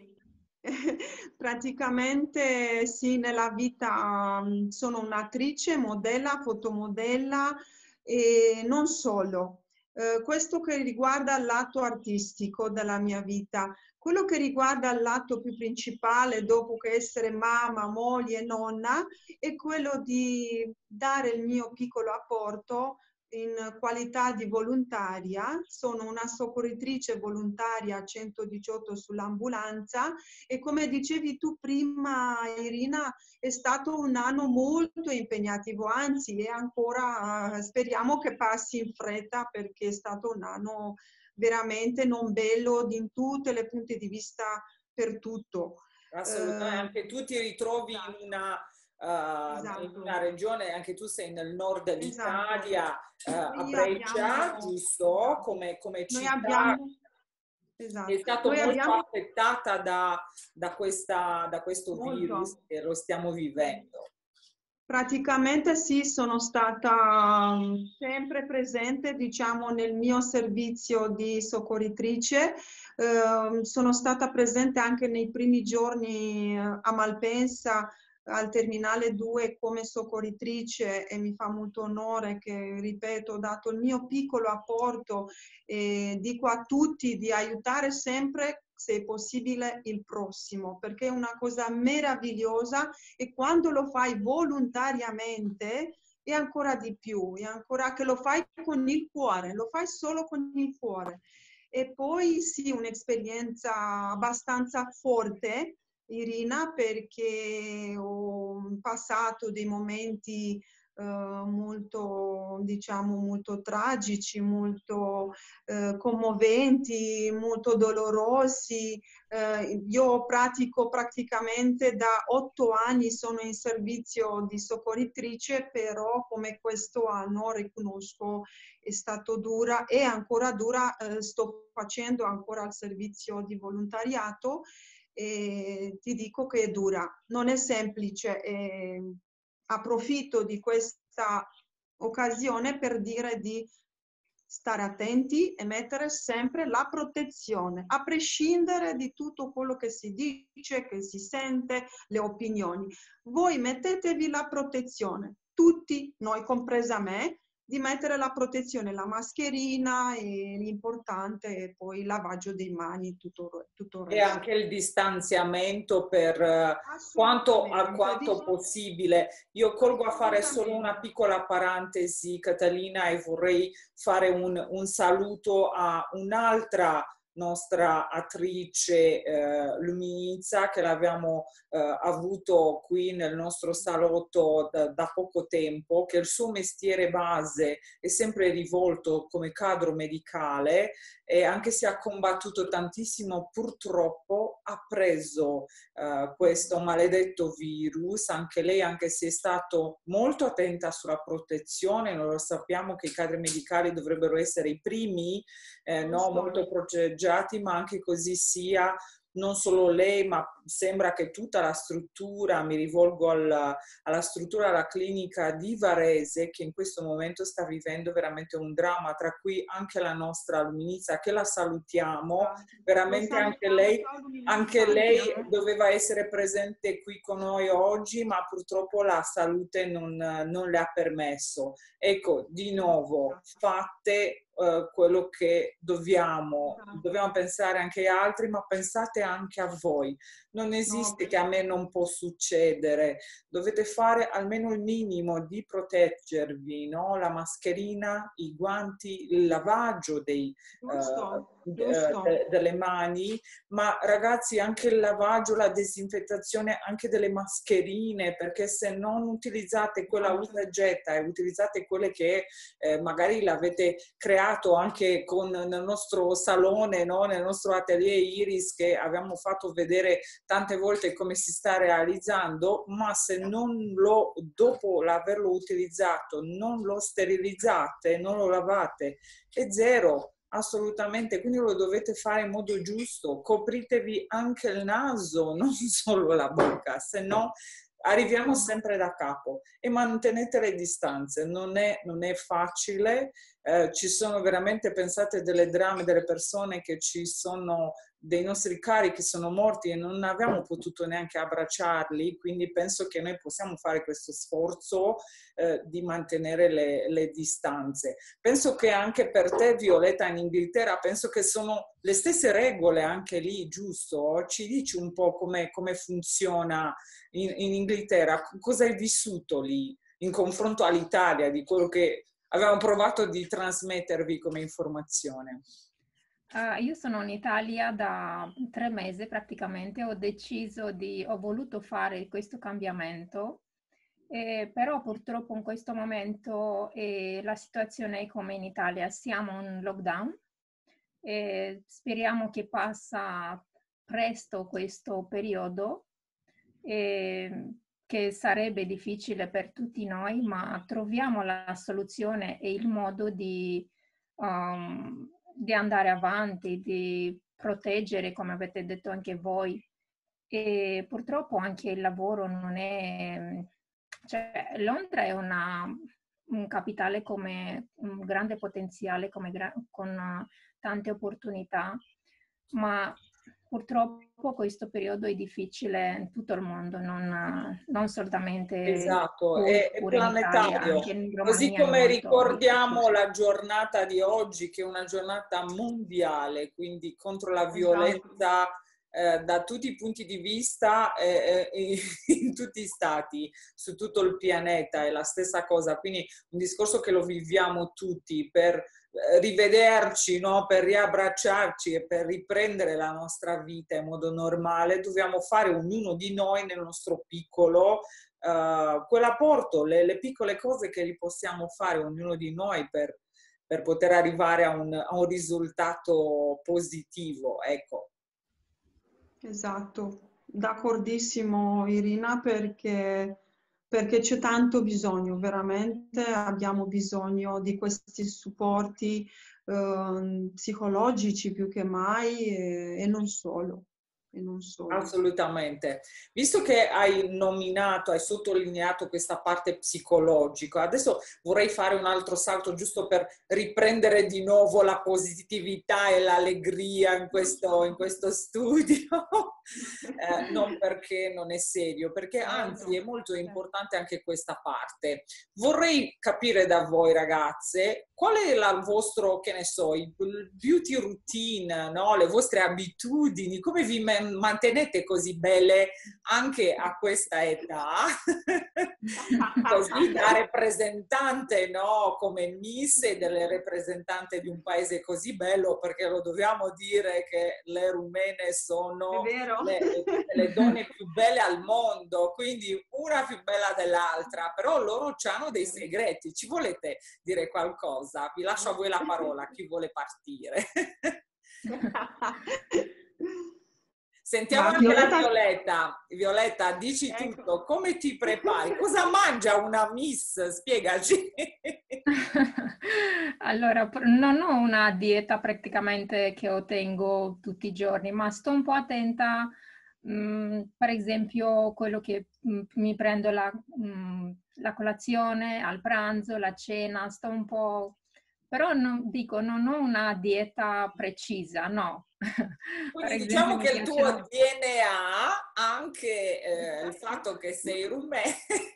Praticamente sì, nella vita um, sono un'attrice, modella, fotomodella e non solo. Uh, questo che riguarda il lato artistico della mia vita. Quello che riguarda il lato più principale, dopo che essere mamma, moglie e nonna, è quello di dare il mio piccolo apporto in qualità di volontaria. Sono una soccorritrice volontaria centodiciotto sull'ambulanza e, come dicevi tu prima, Irina, è stato un anno molto impegnativo, anzi è ancora, uh, speriamo che passi in fretta, perché è stato un anno veramente non bello in tutti i punti di vista, per tutto. Assolutamente, uh, anche tu ti ritrovi esatto. in una Uh, esatto. in una regione, anche tu sei nel nord dell'Italia, esatto. uh, a Brescia, abbiamo... giusto? Come, come città. Abbiamo... Esatto. È stato Noi molto abbiamo... affettata da, da, questa, da questo molto. virus che lo stiamo vivendo. Praticamente sì, sono stata sempre presente, diciamo, nel mio servizio di soccorritrice. Eh, sono stata presente anche nei primi giorni a Malpensa, al Terminale due, come soccorritrice, e mi fa molto onore che, ripeto, ho dato il mio piccolo apporto e dico a tutti di aiutare sempre, se è possibile, il prossimo, perché è una cosa meravigliosa e quando lo fai volontariamente è ancora di più, è ancora che lo fai con il cuore, lo fai solo con il cuore. E poi sì, un'esperienza abbastanza forte, Irina, perché ho passato dei momenti eh, molto, diciamo, molto tragici, molto eh, commoventi, molto dolorosi. Eh, io pratico praticamente da otto anni, sono in servizio di soccorritrice, però come questo anno riconosco è stato dura e ancora dura, eh, sto facendo ancora il servizio di volontariato e ti dico che è dura, non è semplice. E approfitto di questa occasione per dire di stare attenti e mettere sempre la protezione, a prescindere di tutto quello che si dice, che si sente, le opinioni. Voi mettetevi la protezione, tutti, noi compresa me, di mettere la protezione, la mascherina e l'importante è poi il lavaggio dei mani, tutto, tutto il E resto. anche il distanziamento per eh, quanto, a quanto possibile. Io colgo a fare solo una piccola parentesi, Catalina, e vorrei fare un, un saluto a un'altra nostra attrice eh, Luminizza, che l'abbiamo eh, avuto qui nel nostro salotto da, da poco tempo, che il suo mestiere base è sempre rivolto come quadro medicale, e anche se ha combattuto tantissimo, purtroppo ha preso uh, questo maledetto virus. Anche lei, anche se è stato molto attenta sulla protezione, noi lo sappiamo che i cadri medicali dovrebbero essere i primi, eh, no, molto proteggiati, ma anche così sia. Non solo lei, ma sembra che tutta la struttura, mi rivolgo alla, alla struttura della clinica di Varese, che in questo momento sta vivendo veramente un dramma, tra cui anche la nostra Luminizza, che la salutiamo, veramente anche lei, anche lei doveva essere presente qui con noi oggi, ma purtroppo la salute non, non le ha permesso. Ecco, di nuovo, fate Uh, quello che dobbiamo, dobbiamo pensare anche agli altri, ma pensate anche a voi. Non esiste che a me non può succedere, dovete fare almeno il minimo di proteggervi, no? La mascherina, i guanti, il lavaggio dei, uh, de, de, delle mani, ma ragazzi anche il lavaggio, la disinfettazione anche delle mascherine, perché se non utilizzate quella usa e getta e utilizzate quelle che eh, magari l'avete creata anche con nel nostro salone, no? Nel nostro atelier Iris, che abbiamo fatto vedere tante volte come si sta realizzando, ma se non lo, dopo averlo utilizzato, non lo sterilizzate, non lo lavate, è zero. Assolutamente, quindi lo dovete fare in modo giusto, copritevi anche il naso, non solo la bocca, se no arriviamo sempre da capo. E mantenete le distanze, non è, non è facile, eh, ci sono veramente, pensate, delle drammi, delle persone che ci sono, dei nostri cari che sono morti e non abbiamo potuto neanche abbracciarli, quindi penso che noi possiamo fare questo sforzo eh, di mantenere le, le distanze. Penso che anche per te, Violetta, in Inghilterra, penso che sono le stesse regole anche lì, giusto? Ci dici un po' come come funziona in, in Inghilterra, cosa hai vissuto lì in confronto all'Italia, di quello che avevamo provato di trasmettervi come informazione? Uh, io sono in Italia da tre mesi praticamente, ho deciso di, ho voluto fare questo cambiamento, eh, però purtroppo in questo momento eh, la situazione è come in Italia, siamo in lockdown e speriamo che passa presto questo periodo, eh, che sarebbe difficile per tutti noi, ma troviamo la soluzione e il modo di... Um, di andare avanti, di proteggere, come avete detto anche voi. E purtroppo anche il lavoro non è... Cioè, Londra è una, un capitale come un grande potenziale, come, con uh, tante opportunità, ma purtroppo questo periodo è difficile in tutto il mondo, non, non solamente esatto, qui, è, è pure in Italia, planetario. anche in Così Romania è come molto ricordiamo difficile. la giornata di oggi, che è una giornata mondiale, quindi contro la Esatto. violenza eh, da tutti i punti di vista, eh, eh, in tutti i stati, su tutto il pianeta, è la stessa cosa. Quindi un discorso che lo viviamo tutti per rivederci, no? Per riabbracciarci e per riprendere la nostra vita in modo normale, dobbiamo fare ognuno di noi nel nostro piccolo uh, quell'apporto, le, le piccole cose che li possiamo fare ognuno di noi per, per poter arrivare a un, a un risultato positivo, ecco. Esatto, d'accordissimo Irina, perché, perché c'è tanto bisogno, veramente abbiamo bisogno di questi supporti eh, psicologici più che mai e, e non solo. E non solo. Assolutamente. Visto che hai nominato, hai sottolineato questa parte psicologica, adesso vorrei fare un altro salto giusto per riprendere di nuovo la positività e l'allegria in questo, in questo studio, eh, non perché non è serio, perché anzi è molto importante anche questa parte. Vorrei capire da voi ragazze qual è la, il vostro, che ne so, il beauty routine, no? Le vostre abitudini, come vi mantenete così belle anche a questa età, così da rappresentante, no? Come Miss e delle rappresentanti di un paese così bello, perché lo dobbiamo dire che le rumene sono le, le donne più belle al mondo, quindi una più bella dell'altra, però loro hanno dei segreti. Ci volete dire qualcosa? Vi lascio a voi la parola, chi vuole partire. Sentiamo anche Violetta. la Violetta. Violetta, dici ecco. tutto. Come ti prepari? Cosa mangia una Miss? Spiegaci. Allora, non ho una dieta praticamente che ottengo tutti i giorni, ma sto un po' attenta, mh, per esempio, quello che mh, mi prendo la, mh, la colazione, al pranzo, la cena, sto un po'... Però non, dico, non ho una dieta precisa, no. Quindi diciamo che il tuo D N A, anche eh, il fatto che sei rumena,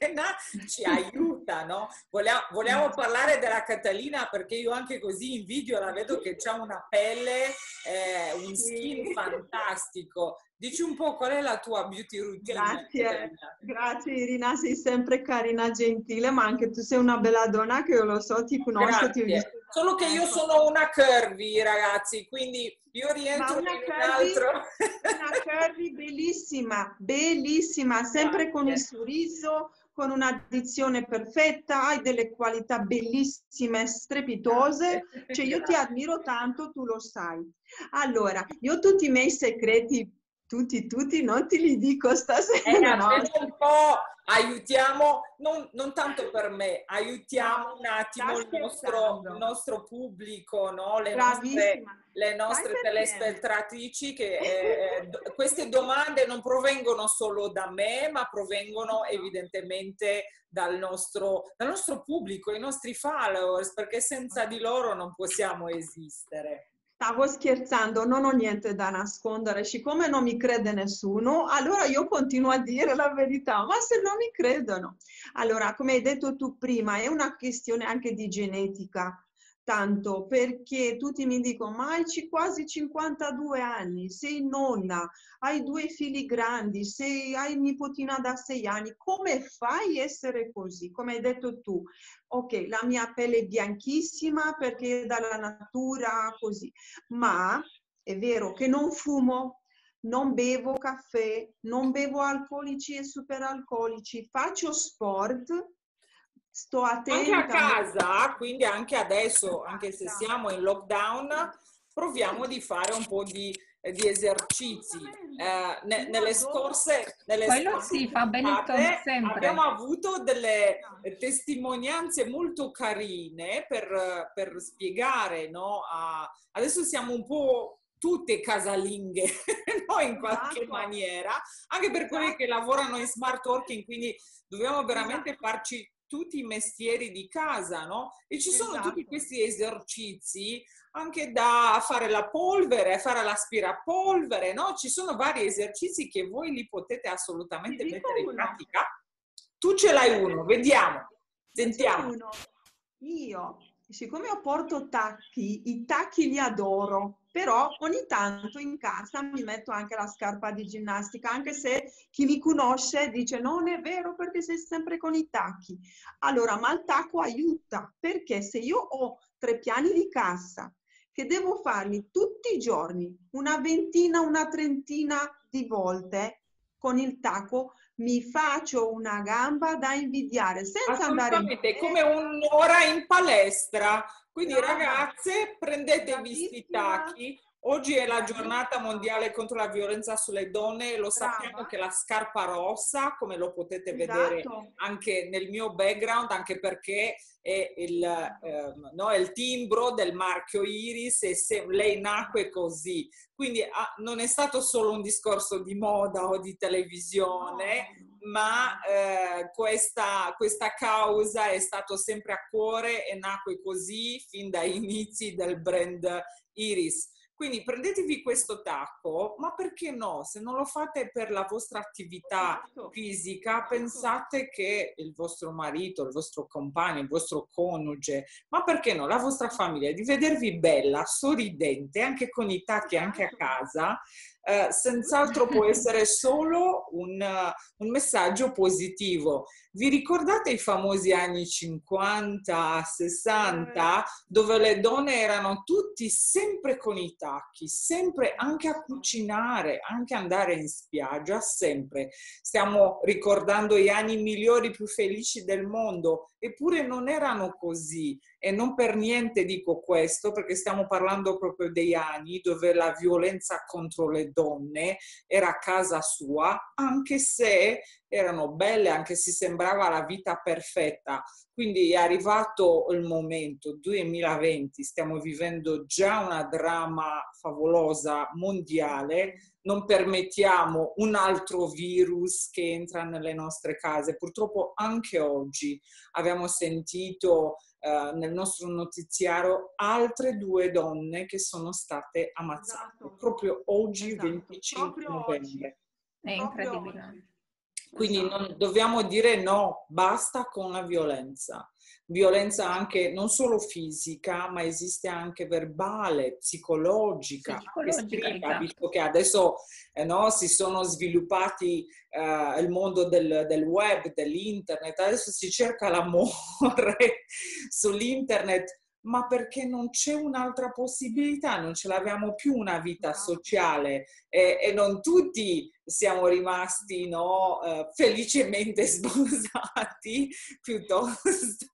ci aiuta, no? Vogliamo, vogliamo parlare della Catalina, perché io anche così in video la vedo che c'ha una pelle, eh, un skin fantastico. Dici un po' qual è la tua beauty routine. Grazie, grazie Irina, sei sempre carina, gentile, ma anche tu sei una bella donna che io lo so, ti conosco, ti ho visto. Solo che io sono una curvy, ragazzi, quindi io rientro in un altro. Una curvy bellissima, bellissima, sempre grazie. Con il sorriso, con una dizione perfetta, hai delle qualità bellissime, strepitose, cioè io ti ammiro tanto, tu lo sai. Allora, io tutti i miei segreti, tutti, tutti, non te li dico stasera. Eh, no? Un po', aiutiamo, non, non tanto per me, aiutiamo un attimo il nostro, il nostro pubblico, no? Le nostre, le nostre telespettatrici, che eh, queste domande non provengono solo da me, ma provengono evidentemente dal nostro, dal nostro pubblico, i nostri followers, perché senza di loro non possiamo esistere. Stavo scherzando, non ho niente da nascondere, siccome non mi crede nessuno, allora io continuo a dire la verità, ma se non mi credono. Allora, come hai detto tu prima, è una questione anche di genetica, tanto perché tutti mi dicono, ma hai quasi cinquantadue anni, sei nonna, hai due figli grandi, sei, hai nipotina da sei anni, come fai a essere così? Come hai detto tu, ok, la mia pelle è bianchissima perché è dalla natura così, ma è vero che non fumo, non bevo caffè, non bevo alcolici e superalcolici, faccio sport, sto attenta. Anche a casa, quindi anche adesso, anche se siamo in lockdown, proviamo di fare un po' di, di esercizi. Eh, ne, nelle scorse, nelle Quello scorse sì, fa bene sempre. Abbiamo avuto delle testimonianze molto carine per, per spiegare, no? A, adesso siamo un po' tutte casalinghe, no? In qualche esatto. maniera, anche per esatto. quelli che lavorano in smart working, quindi dobbiamo veramente esatto. farci tutti i mestieri di casa, no? E ci sono esatto. tutti questi esercizi anche da fare la polvere, fare l'aspirapolvere, no? Ci sono vari esercizi che voi li potete assolutamente mettere in pratica. Tu ce l'hai uno, vediamo, sentiamo. Uno. Io, siccome io porto tacchi, i tacchi li adoro, però ogni tanto in casa mi metto anche la scarpa di ginnastica, anche se chi mi conosce dice non è vero perché sei sempre con i tacchi. Allora, ma il tacco aiuta, perché se io ho tre piani di cassa che devo farli tutti i giorni, una ventina, una trentina di volte, con il tacco mi faccio una gamba da invidiare, senza andare in Assolutamente, è come un'ora in palestra. Quindi Brava. ragazze, prendetevi sti Bravissima. tacchi. Oggi è la Bravissima. giornata mondiale contro la violenza sulle donne e lo sappiamo Brava. che la scarpa rossa, come lo potete vedere Esatto. anche nel mio background, anche perché è il, ehm, no, è il timbro del marchio Iris e se lei nacque così. Quindi ah, non è stato solo un discorso di moda o di televisione, No. ma eh, questa, questa causa è stato sempre a cuore e nacque così fin dai inizi del brand Iris. Quindi prendetevi questo tacco, ma perché no? Se non lo fate per la vostra attività Esatto. fisica, Esatto. pensate che il vostro marito, il vostro compagno, il vostro coniuge, ma perché no? La vostra famiglia, di vedervi bella, sorridente, anche con i tacchi, anche a casa, eh, senz'altro può essere solo un, un messaggio positivo. Vi ricordate i famosi anni cinquanta, sessanta, dove le donne erano tutti sempre con i tacchi, sempre anche a cucinare, anche andare in spiaggia, sempre. Stiamo ricordando gli anni migliori, più felici del mondo, eppure non erano così. E non per niente dico questo, perché stiamo parlando proprio degli anni dove la violenza contro le donne era a casa sua, anche se erano belle, anche se sembrava la vita perfetta. Quindi è arrivato il momento, duemilaventi, stiamo vivendo già una dramma favolosa mondiale, non permettiamo un altro virus che entra nelle nostre case. Purtroppo anche oggi abbiamo sentito eh, nel nostro notiziario altre due donne che sono state ammazzate, Esatto. proprio oggi, Esatto. venticinque Proprio novembre. È incredibile. oggi. Quindi Esatto. non, dobbiamo dire no, basta con la violenza. Violenza anche non solo fisica, ma esiste anche verbale, psicologica, anche Psicologica, scritta, esatto. visto che adesso eh, no, si sono sviluppati eh, il mondo del, del web, dell'internet, adesso si cerca l'amore sull'internet, ma perché non c'è un'altra possibilità, non ce l'abbiamo più una vita sociale e, e non tutti siamo rimasti no, uh, felicemente sposati, piuttosto,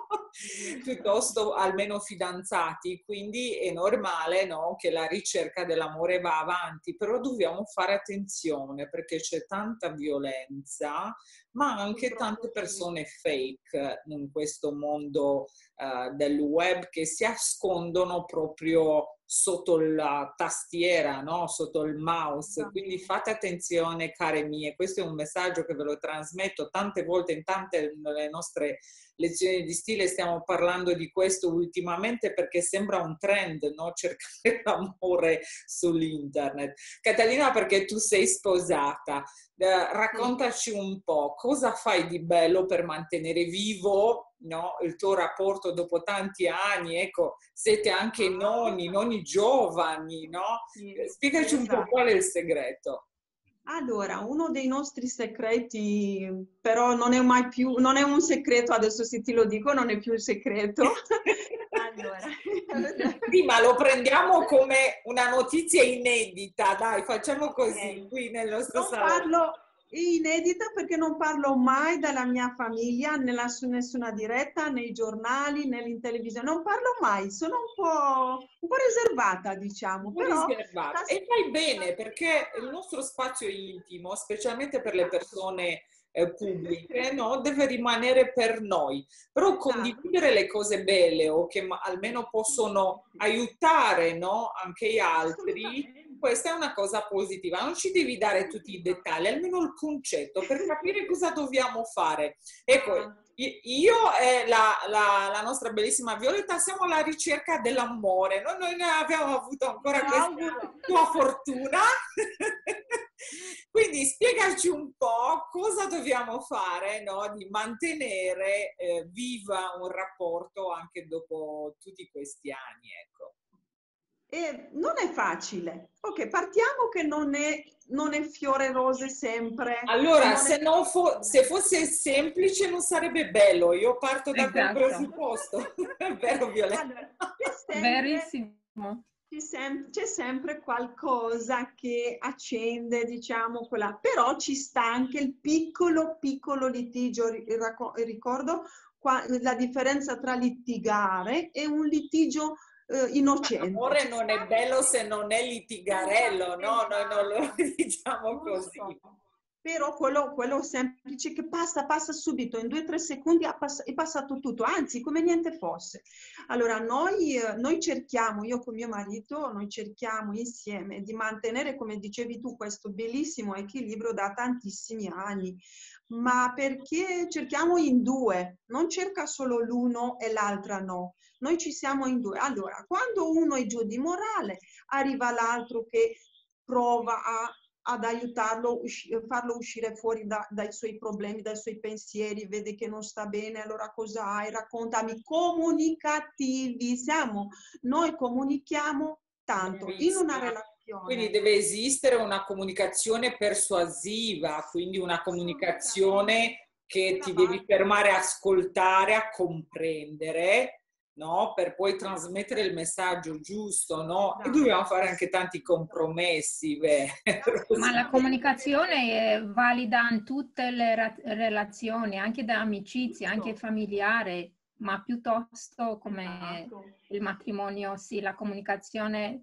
piuttosto almeno fidanzati, quindi è normale no, che la ricerca dell'amore va avanti, però dobbiamo fare attenzione perché c'è tanta violenza, ma anche tante persone fake in questo mondo uh, del web che si nascondono proprio sotto la tastiera, no? Sotto il mouse, quindi fate attenzione care mie, questo è un messaggio che ve lo trasmetto tante volte in tante delle nostre lezioni di stile, stiamo parlando di questo ultimamente perché sembra un trend, no? Cercare l'amore sull'internet. Catalina, perché tu sei sposata, eh, raccontaci un po' cosa fai di bello per mantenere vivo no, il tuo rapporto dopo tanti anni, ecco, siete anche nonni, nonni giovani, no? Spiegaci un po' qual è il segreto. Allora, uno dei nostri segreti, però non è mai più, non è un segreto, adesso se ti lo dico non è più un segreto. Allora. Sì, ma lo prendiamo come una notizia inedita, dai, facciamo così, okay. Qui nel nostro non salone. Parlo inedita perché non parlo mai della mia famiglia, nella, su nessuna diretta, nei giornali, né in televisione, non parlo mai, sono un po', un po' riservata, diciamo. Un po' però riservata. E fai bene perché il nostro spazio intimo, specialmente per le persone eh, pubbliche, no, deve rimanere per noi. Però condividere le cose belle o che almeno possono aiutare no, anche gli altri, questa è una cosa positiva. Non ci devi dare tutti i dettagli, almeno il concetto per capire cosa dobbiamo fare. Ecco, io e la, la, la nostra bellissima Violetta siamo alla ricerca dell'amore. Noi, noi non abbiamo avuto ancora questa tua fortuna. Quindi spiegaci un po' cosa dobbiamo fare no, di mantenere eh, viva un rapporto anche dopo tutti questi anni. Ecco. E non è facile. Ok, partiamo che non è, non è fiore rose sempre. Allora, non se, è... non fo- se fosse semplice non sarebbe bello. Io parto da esatto. quel presupposto. Vero, Violetta? Allora, sempre... Verissimo. c'è sem- c'è sempre qualcosa che accende, diciamo, quella, però ci sta anche il piccolo, piccolo litigio. Ri- racco- Ricordo qua- la differenza tra litigare e un litigio eh, innocente. L'amore Ci non sta- è bello se non è litigarello, no? Noi non lo diciamo Non lo così. so. Però quello, quello semplice che passa, passa subito, in due o tre secondi ha pass- è passato tutto, anzi come niente fosse. Allora noi, eh, noi cerchiamo, io con mio marito, noi cerchiamo insieme di mantenere, come dicevi tu, questo bellissimo equilibrio da tantissimi anni, ma perché cerchiamo in due, non cerca solo l'uno e l'altra no, noi ci siamo in due. Allora, quando uno è giù di morale, arriva l'altro che prova a ad aiutarlo, usci- farlo uscire fuori da, dai suoi problemi, dai suoi pensieri, vede che non sta bene, allora cosa hai? Raccontami. Comunicativi, siamo, noi comunichiamo tanto in una Bravissima. Quindi relazione. deve esistere una comunicazione persuasiva, quindi una comunicazione che Una ti devi base. fermare a ascoltare, a comprendere, no? Per poi trasmettere il messaggio giusto, no? E dobbiamo fare anche tanti compromessi, vero? Ma la comunicazione è valida in tutte le ra- relazioni, anche da amicizia, anche familiare, ma piuttosto come Esatto. il matrimonio, sì, la comunicazione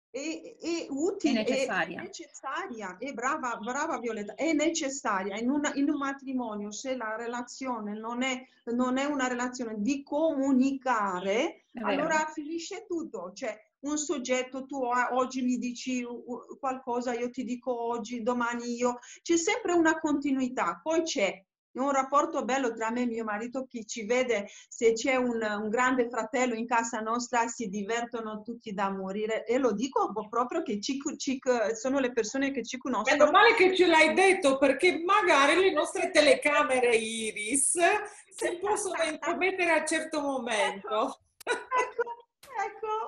È, è è utile, è necessaria. necessaria, è brava, brava Violetta, è necessaria in, una, in un matrimonio se la relazione non è, non è una relazione di comunicare, È vero. allora finisce tutto, cioè un soggetto tu ah, oggi mi dici uh, qualcosa, io ti dico oggi, domani io, c'è sempre una continuità, poi c'è un rapporto bello tra me e mio marito, chi ci vede, se c'è un, un grande fratello in casa nostra si divertono tutti da morire e lo dico proprio che ci, ci, sono le persone che ci conoscono. Meno male che ce l'hai detto, perché magari le nostre telecamere Iris si possono intromettere a un certo momento. Ecco,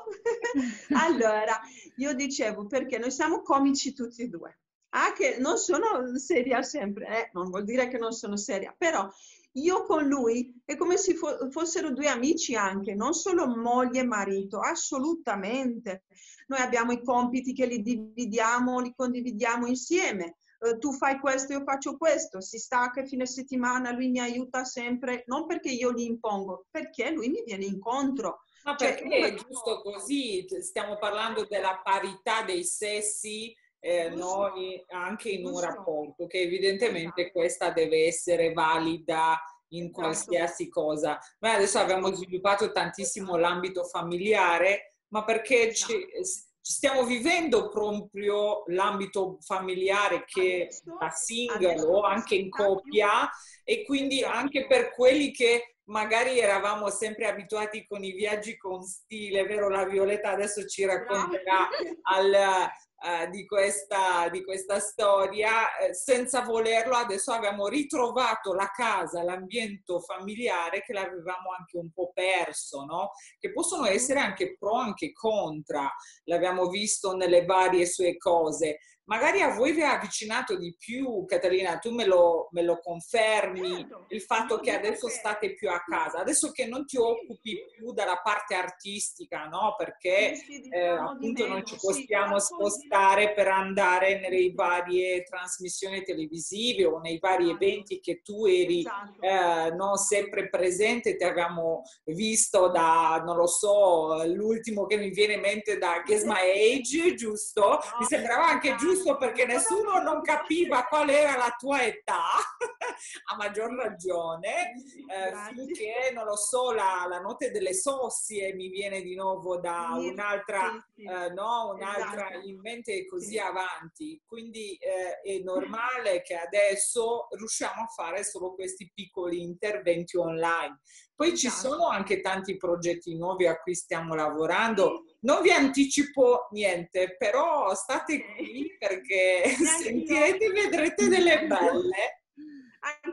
ecco. Allora, io dicevo perché noi siamo comici tutti e due. Ah, che non sono seria sempre, eh? Non vuol dire che non sono seria, però io con lui è come se fo- fossero due amici anche, non solo moglie e marito, assolutamente. Noi abbiamo i compiti che li dividiamo, li condividiamo insieme. Uh, tu fai questo, io faccio questo, si stacca fine settimana, lui mi aiuta sempre, non perché io gli impongo, perché lui mi viene incontro. Ma Cioè, perché è giusto così? Stiamo parlando della parità dei sessi, eh, noi anche in un rapporto, che evidentemente Esatto. questa deve essere valida in Esatto. qualsiasi cosa. Noi adesso abbiamo sviluppato tantissimo l'ambito familiare, ma perché ci, ci stiamo vivendo proprio l'ambito familiare che Adesso- da single adesso o non anche si in sta più- coppia, e quindi Esatto. anche per quelli che magari eravamo sempre abituati con i viaggi con stile, vero? La Violetta adesso ci racconterà al, uh, di, questa, di questa storia. Eh, senza volerlo adesso abbiamo ritrovato la casa, l'ambiente familiare che l'avevamo anche un po' perso, no? Che possono essere anche pro, anche contra. L'abbiamo visto nelle varie sue cose. Magari a voi vi ha avvicinato di più, Catalina, tu me lo, me lo confermi, Certo. il fatto Io che dico adesso che- state più a casa, adesso che non ti occupi più della parte artistica, no? Perché Sì, sì, eh, diciamo di appunto non meno, ci sì, possiamo qualcosina. spostare per andare nelle varie trasmissioni televisive o nei vari Esatto. eventi che tu eri Esatto. eh, non sempre presente, ti avevamo visto da, non lo so, l'ultimo che mi viene in mente da Guess My Age, giusto? Mi sembrava anche giusto perché nessuno non capiva qual era la tua età, a maggior ragione, eh, finché, non lo so, la, la notte delle Sossie mi viene di nuovo da un'altra, Sì, sì. eh, no, un'altra Esatto. in mente e così Sì. avanti. Quindi eh, è normale che adesso riusciamo a fare solo questi piccoli interventi online. Poi ci Esatto. sono anche tanti progetti nuovi a cui stiamo lavorando. Non vi anticipo niente, però state qui perché Neanche io. sentirete, vedrete delle belle. Anche io ho dei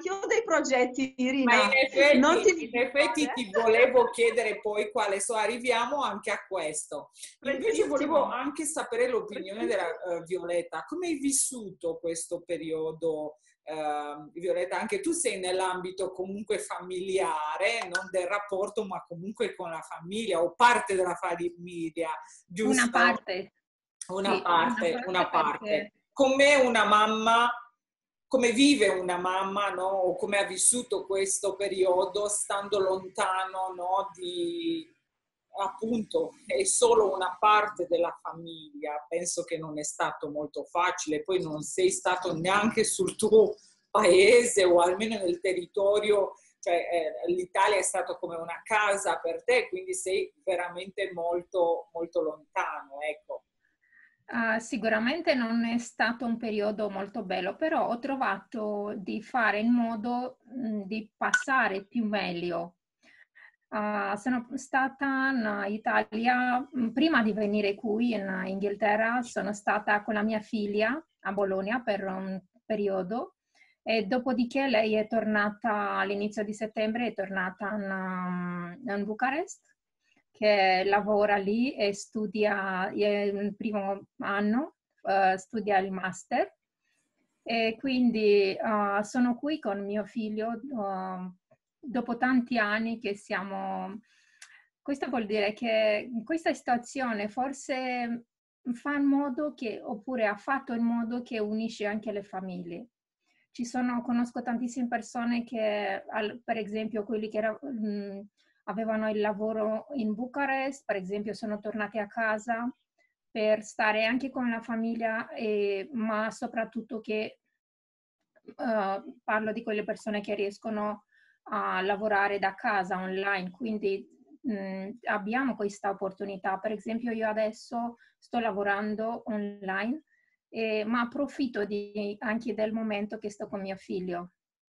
progetti, Irina. Ma in effetti, non ti, in effetti ti volevo chiedere poi quale so, arriviamo anche a questo. Invece volevo anche sapere l'opinione della uh, Violetta. Come hai vissuto questo periodo? Uh, Violetta, anche tu sei nell'ambito comunque familiare, non del rapporto, ma comunque con la famiglia o parte della famiglia, giusto? Una parte. Una sì, parte, una parte. Una parte. Perché... Come una mamma, come vive una mamma, no? O come ha vissuto questo periodo stando lontano, no? Di, appunto, è solo una parte della famiglia. Penso che non è stato molto facile, poi non sei stato neanche sul tuo paese o almeno nel territorio, cioè eh, l'Italia è stato come una casa per te, quindi sei veramente molto, molto lontano, ecco. Uh, sicuramente non è stato un periodo molto bello, però ho trovato di fare in modo mh, di passare più meglio. Uh, sono stata in Italia, mh, prima di venire qui in Inghilterra, sono stata con la mia figlia a Bologna per un periodo e dopodiché lei è tornata all'inizio di settembre, è tornata in, in Bucarest, che lavora lì e studia il primo anno, uh, studia il master e quindi uh, sono qui con mio figlio uh, dopo tanti anni che siamo... Questo vuol dire che questa situazione forse fa in modo che, oppure ha fatto in modo che unisce anche le famiglie. Ci sono, conosco tantissime persone che, per esempio, quelli che era, mh, avevano il lavoro in Bucarest, per esempio, sono tornati a casa per stare anche con la famiglia, e, ma soprattutto che uh, parlo di quelle persone che riescono a lavorare da casa online, quindi mh, abbiamo questa opportunità. Per esempio, io adesso sto lavorando online, eh, ma approfitto di, anche del momento che sto con mio figlio.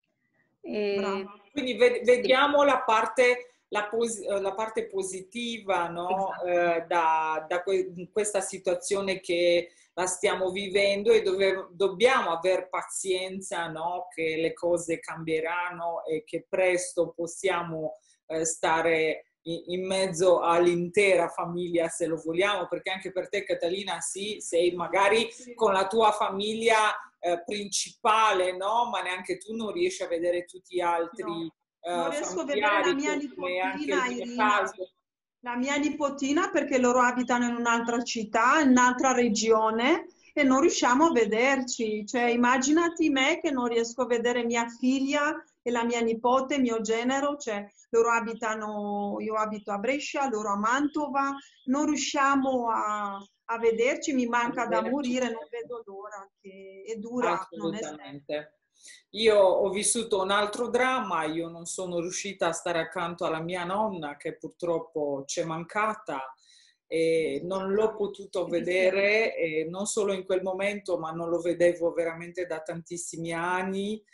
E, quindi ved- vediamo sì. la, parte, la, pos- la parte positiva, no? Esatto. eh, da, da que- questa situazione che la stiamo vivendo e dove dobbiamo aver pazienza, no? Che le cose cambieranno e che presto possiamo eh, stare in mezzo all'intera famiglia, se lo vogliamo, perché anche per te, Catalina, sì, sei magari con la tua famiglia eh, principale, no? Ma neanche tu non riesci a vedere tutti gli altri no, eh, non riesco a vedere la mia nipotina, Irina, la mia nipotina, perché loro abitano in un'altra città, in un'altra regione e non riusciamo a vederci. Cioè, immaginati me che non riesco a vedere mia figlia e la mia nipote, mio genero, cioè loro abitano, io abito a Brescia, loro a Mantova, non riusciamo a, a vederci, mi manca da morire, non vedo l'ora, che è dura, non è semplice. Io ho vissuto un altro dramma, io non sono riuscita a stare accanto alla mia nonna che purtroppo c'è mancata e non l'ho potuto vedere, e non solo in quel momento, ma non lo vedevo veramente da tantissimi anni.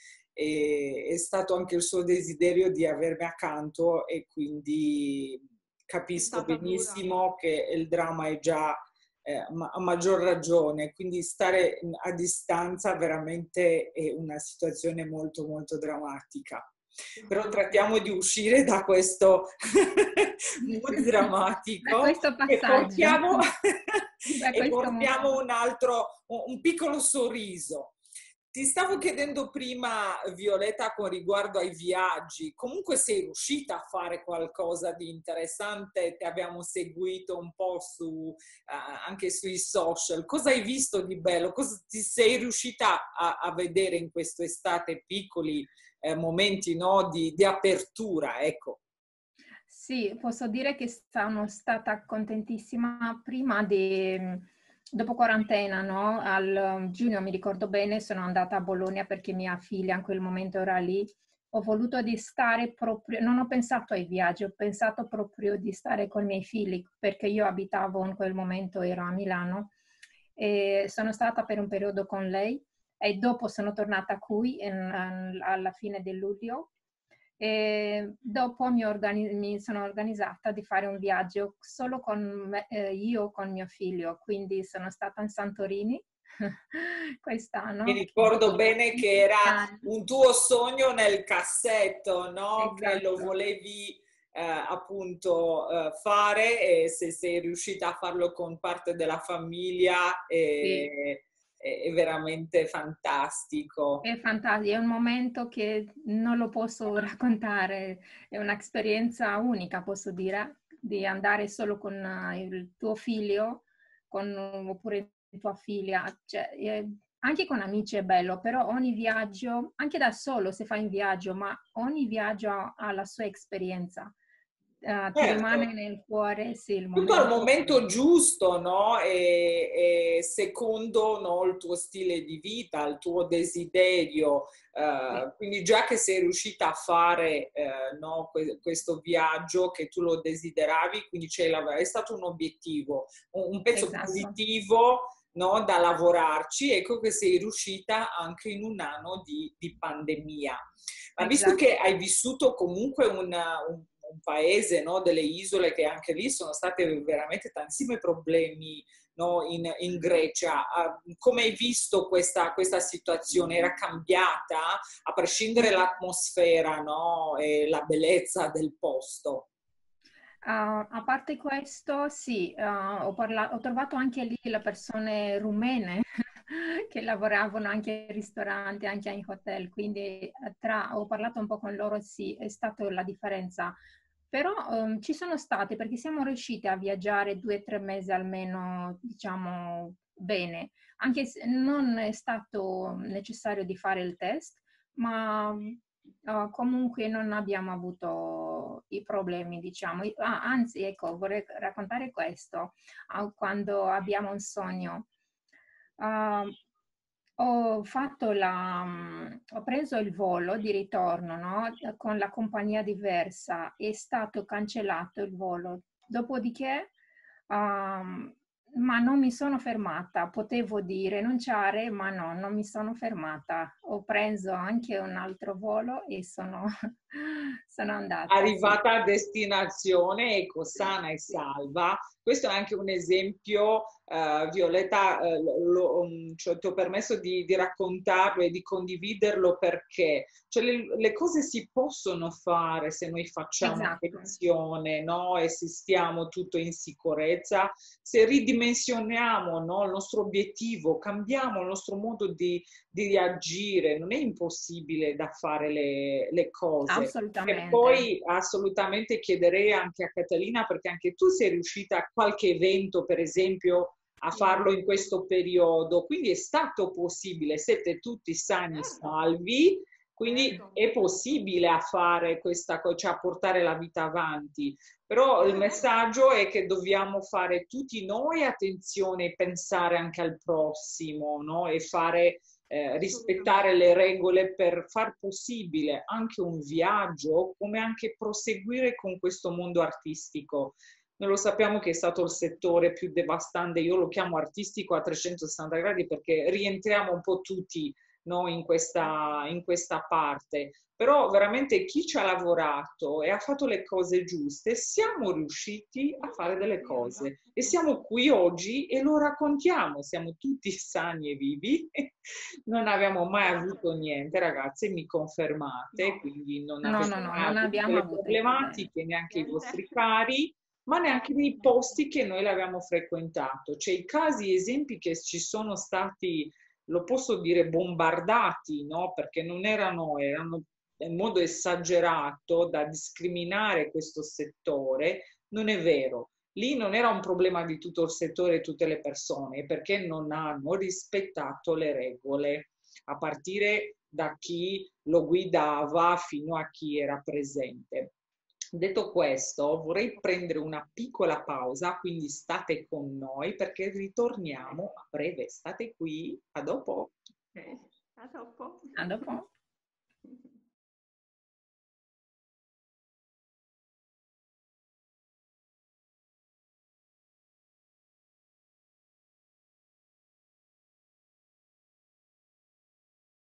E è stato anche il suo desiderio di avermi accanto e quindi capisco benissimo dura. Che il dramma è già eh, a maggior ragione, quindi stare a distanza veramente è una situazione molto molto drammatica. Però trattiamo di uscire da questo mood drammatico da questo e portiamo, da e portiamo un altro, un piccolo sorriso. Ti stavo chiedendo prima, Violetta, con riguardo ai viaggi, comunque sei riuscita a fare qualcosa di interessante, ti abbiamo seguito un po' su, uh, anche sui social, cosa hai visto di bello, cosa ti sei riuscita a, a vedere in quest'estate, piccoli eh, momenti, no, di, di apertura, ecco. Sì, posso dire che sono stata contentissima prima di... Dopo quarantena, no? Al giugno, mi ricordo bene, sono andata a Bologna perché mia figlia in quel momento era lì. Ho voluto di stare proprio, non ho pensato ai viaggi, ho pensato proprio di stare con i miei figli perché io abitavo in quel momento, ero a Milano e sono stata per un periodo con lei e dopo sono tornata qui in, in, alla fine di luglio. E dopo mi, organi- mi sono organizzata di fare un viaggio solo con me, eh, io con mio figlio, quindi sono stata in Santorini quest'anno. Mi ricordo bene che era Anni. un tuo sogno nel cassetto, no? Che lo Esatto. volevi eh, appunto eh, fare, e se sei riuscita a farlo con parte della famiglia Sì. è, è- è veramente fantastico. È fantastico, è un momento che non lo posso raccontare, è un'esperienza unica, posso dire, di andare solo con eh, il tuo figlio, con, oppure tua figlia, cioè, eh, anche con amici è bello, però ogni viaggio, anche da solo se fai un viaggio, ma ogni viaggio ha, ha la sua esperienza. Eh, ti rimane Certo. nel cuore, sì, il Tutto al momento. momento giusto, no? E, e secondo, no, il tuo stile di vita, il tuo desiderio. Sì, Eh, quindi già che sei riuscita a fare eh, no, que- questo viaggio che tu lo desideravi, quindi c'è la- è stato un obiettivo, un, un pezzo esatto. positivo, no, da lavorarci. Ecco che sei riuscita anche in un anno di, di pandemia. Ma visto che Esatto. hai vissuto comunque una- un, un paese, no, delle isole, che anche lì sono state veramente tantissimi problemi, no, in, in Grecia, uh, come hai visto questa, questa situazione? Era cambiata, a prescindere dall'atmosfera, no, e la bellezza del posto? Uh, a parte questo, sì, uh, ho, parla- ho trovato anche lì le persone rumene che lavoravano anche in ristoranti, anche in hotel, quindi eh, tra, ho parlato un po' con loro, sì, è stata la differenza. Però um, ci sono state, perché siamo riusciti a viaggiare due o tre mesi almeno, diciamo, bene, anche se non è stato necessario di fare il test, ma uh, comunque non abbiamo avuto i problemi, diciamo. Ah, anzi, ecco, vorrei raccontare questo. Ah, quando abbiamo un sogno, ah, ho fatto la, mm, ho preso il volo di ritorno, no? Con la compagnia diversa, è stato cancellato il volo. Dopodiché, um, ma non mi sono fermata, potevo di rinunciare, ma no, non mi sono fermata. Ho preso anche un altro volo e sono, sono andata, sì. Arrivata a destinazione, ecco, sana e salva. Questo è anche un esempio, eh, Violetta, eh, lo, um, cioè, ti ho permesso di, di raccontarlo e di condividerlo perché cioè, le, le cose si possono fare se noi facciamo Esatto, attenzione, no? E se stiamo tutto in sicurezza, se ridimensioniamo, no, il nostro obiettivo, cambiamo il nostro modo di, di agire, non è impossibile da fare le, le cose. E assolutamente. poi assolutamente chiederei anche a Catalina, perché anche tu sei riuscita a qualche evento, per esempio, a Sì, farlo in questo periodo, quindi è stato possibile, siete tutti sani e certo, salvi, quindi certo, è possibile a fare questa cosa, cioè a portare la vita avanti. Però il certo, messaggio è che dobbiamo fare tutti noi attenzione e pensare anche al prossimo, no? E fare eh, rispettare assolutamente. le regole per far possibile anche un viaggio, come anche proseguire con questo mondo artistico. Noi lo sappiamo che è stato il settore più devastante, io lo chiamo artistico a trecentosessanta gradi perché rientriamo un po' tutti, no, in questa, in questa parte. Però veramente chi ci ha lavorato e ha fatto le cose giuste, siamo riusciti a fare delle Sì, cose e esatto. siamo qui oggi e lo raccontiamo, siamo tutti sani e vivi, non abbiamo mai Certo. avuto niente, ragazze, mi confermate, No, quindi non No, avete no, no, mai non avuto abbiamo delle avuto i problemi. problematiche, neanche i niente. vostri cari, ma neanche nei posti che noi l'abbiamo frequentato. C'è i casi, esempi che ci sono stati, lo posso dire, bombardati, no? Perché non erano, erano in modo esagerato da discriminare questo settore, non è vero. Lì non era un problema di tutto il settore e tutte le persone, perché non hanno rispettato le regole, a partire da chi lo guidava fino a chi era presente. Detto questo, vorrei prendere una piccola pausa, quindi state con noi perché ritorniamo a breve. State qui, a dopo. Ok, a dopo. A dopo.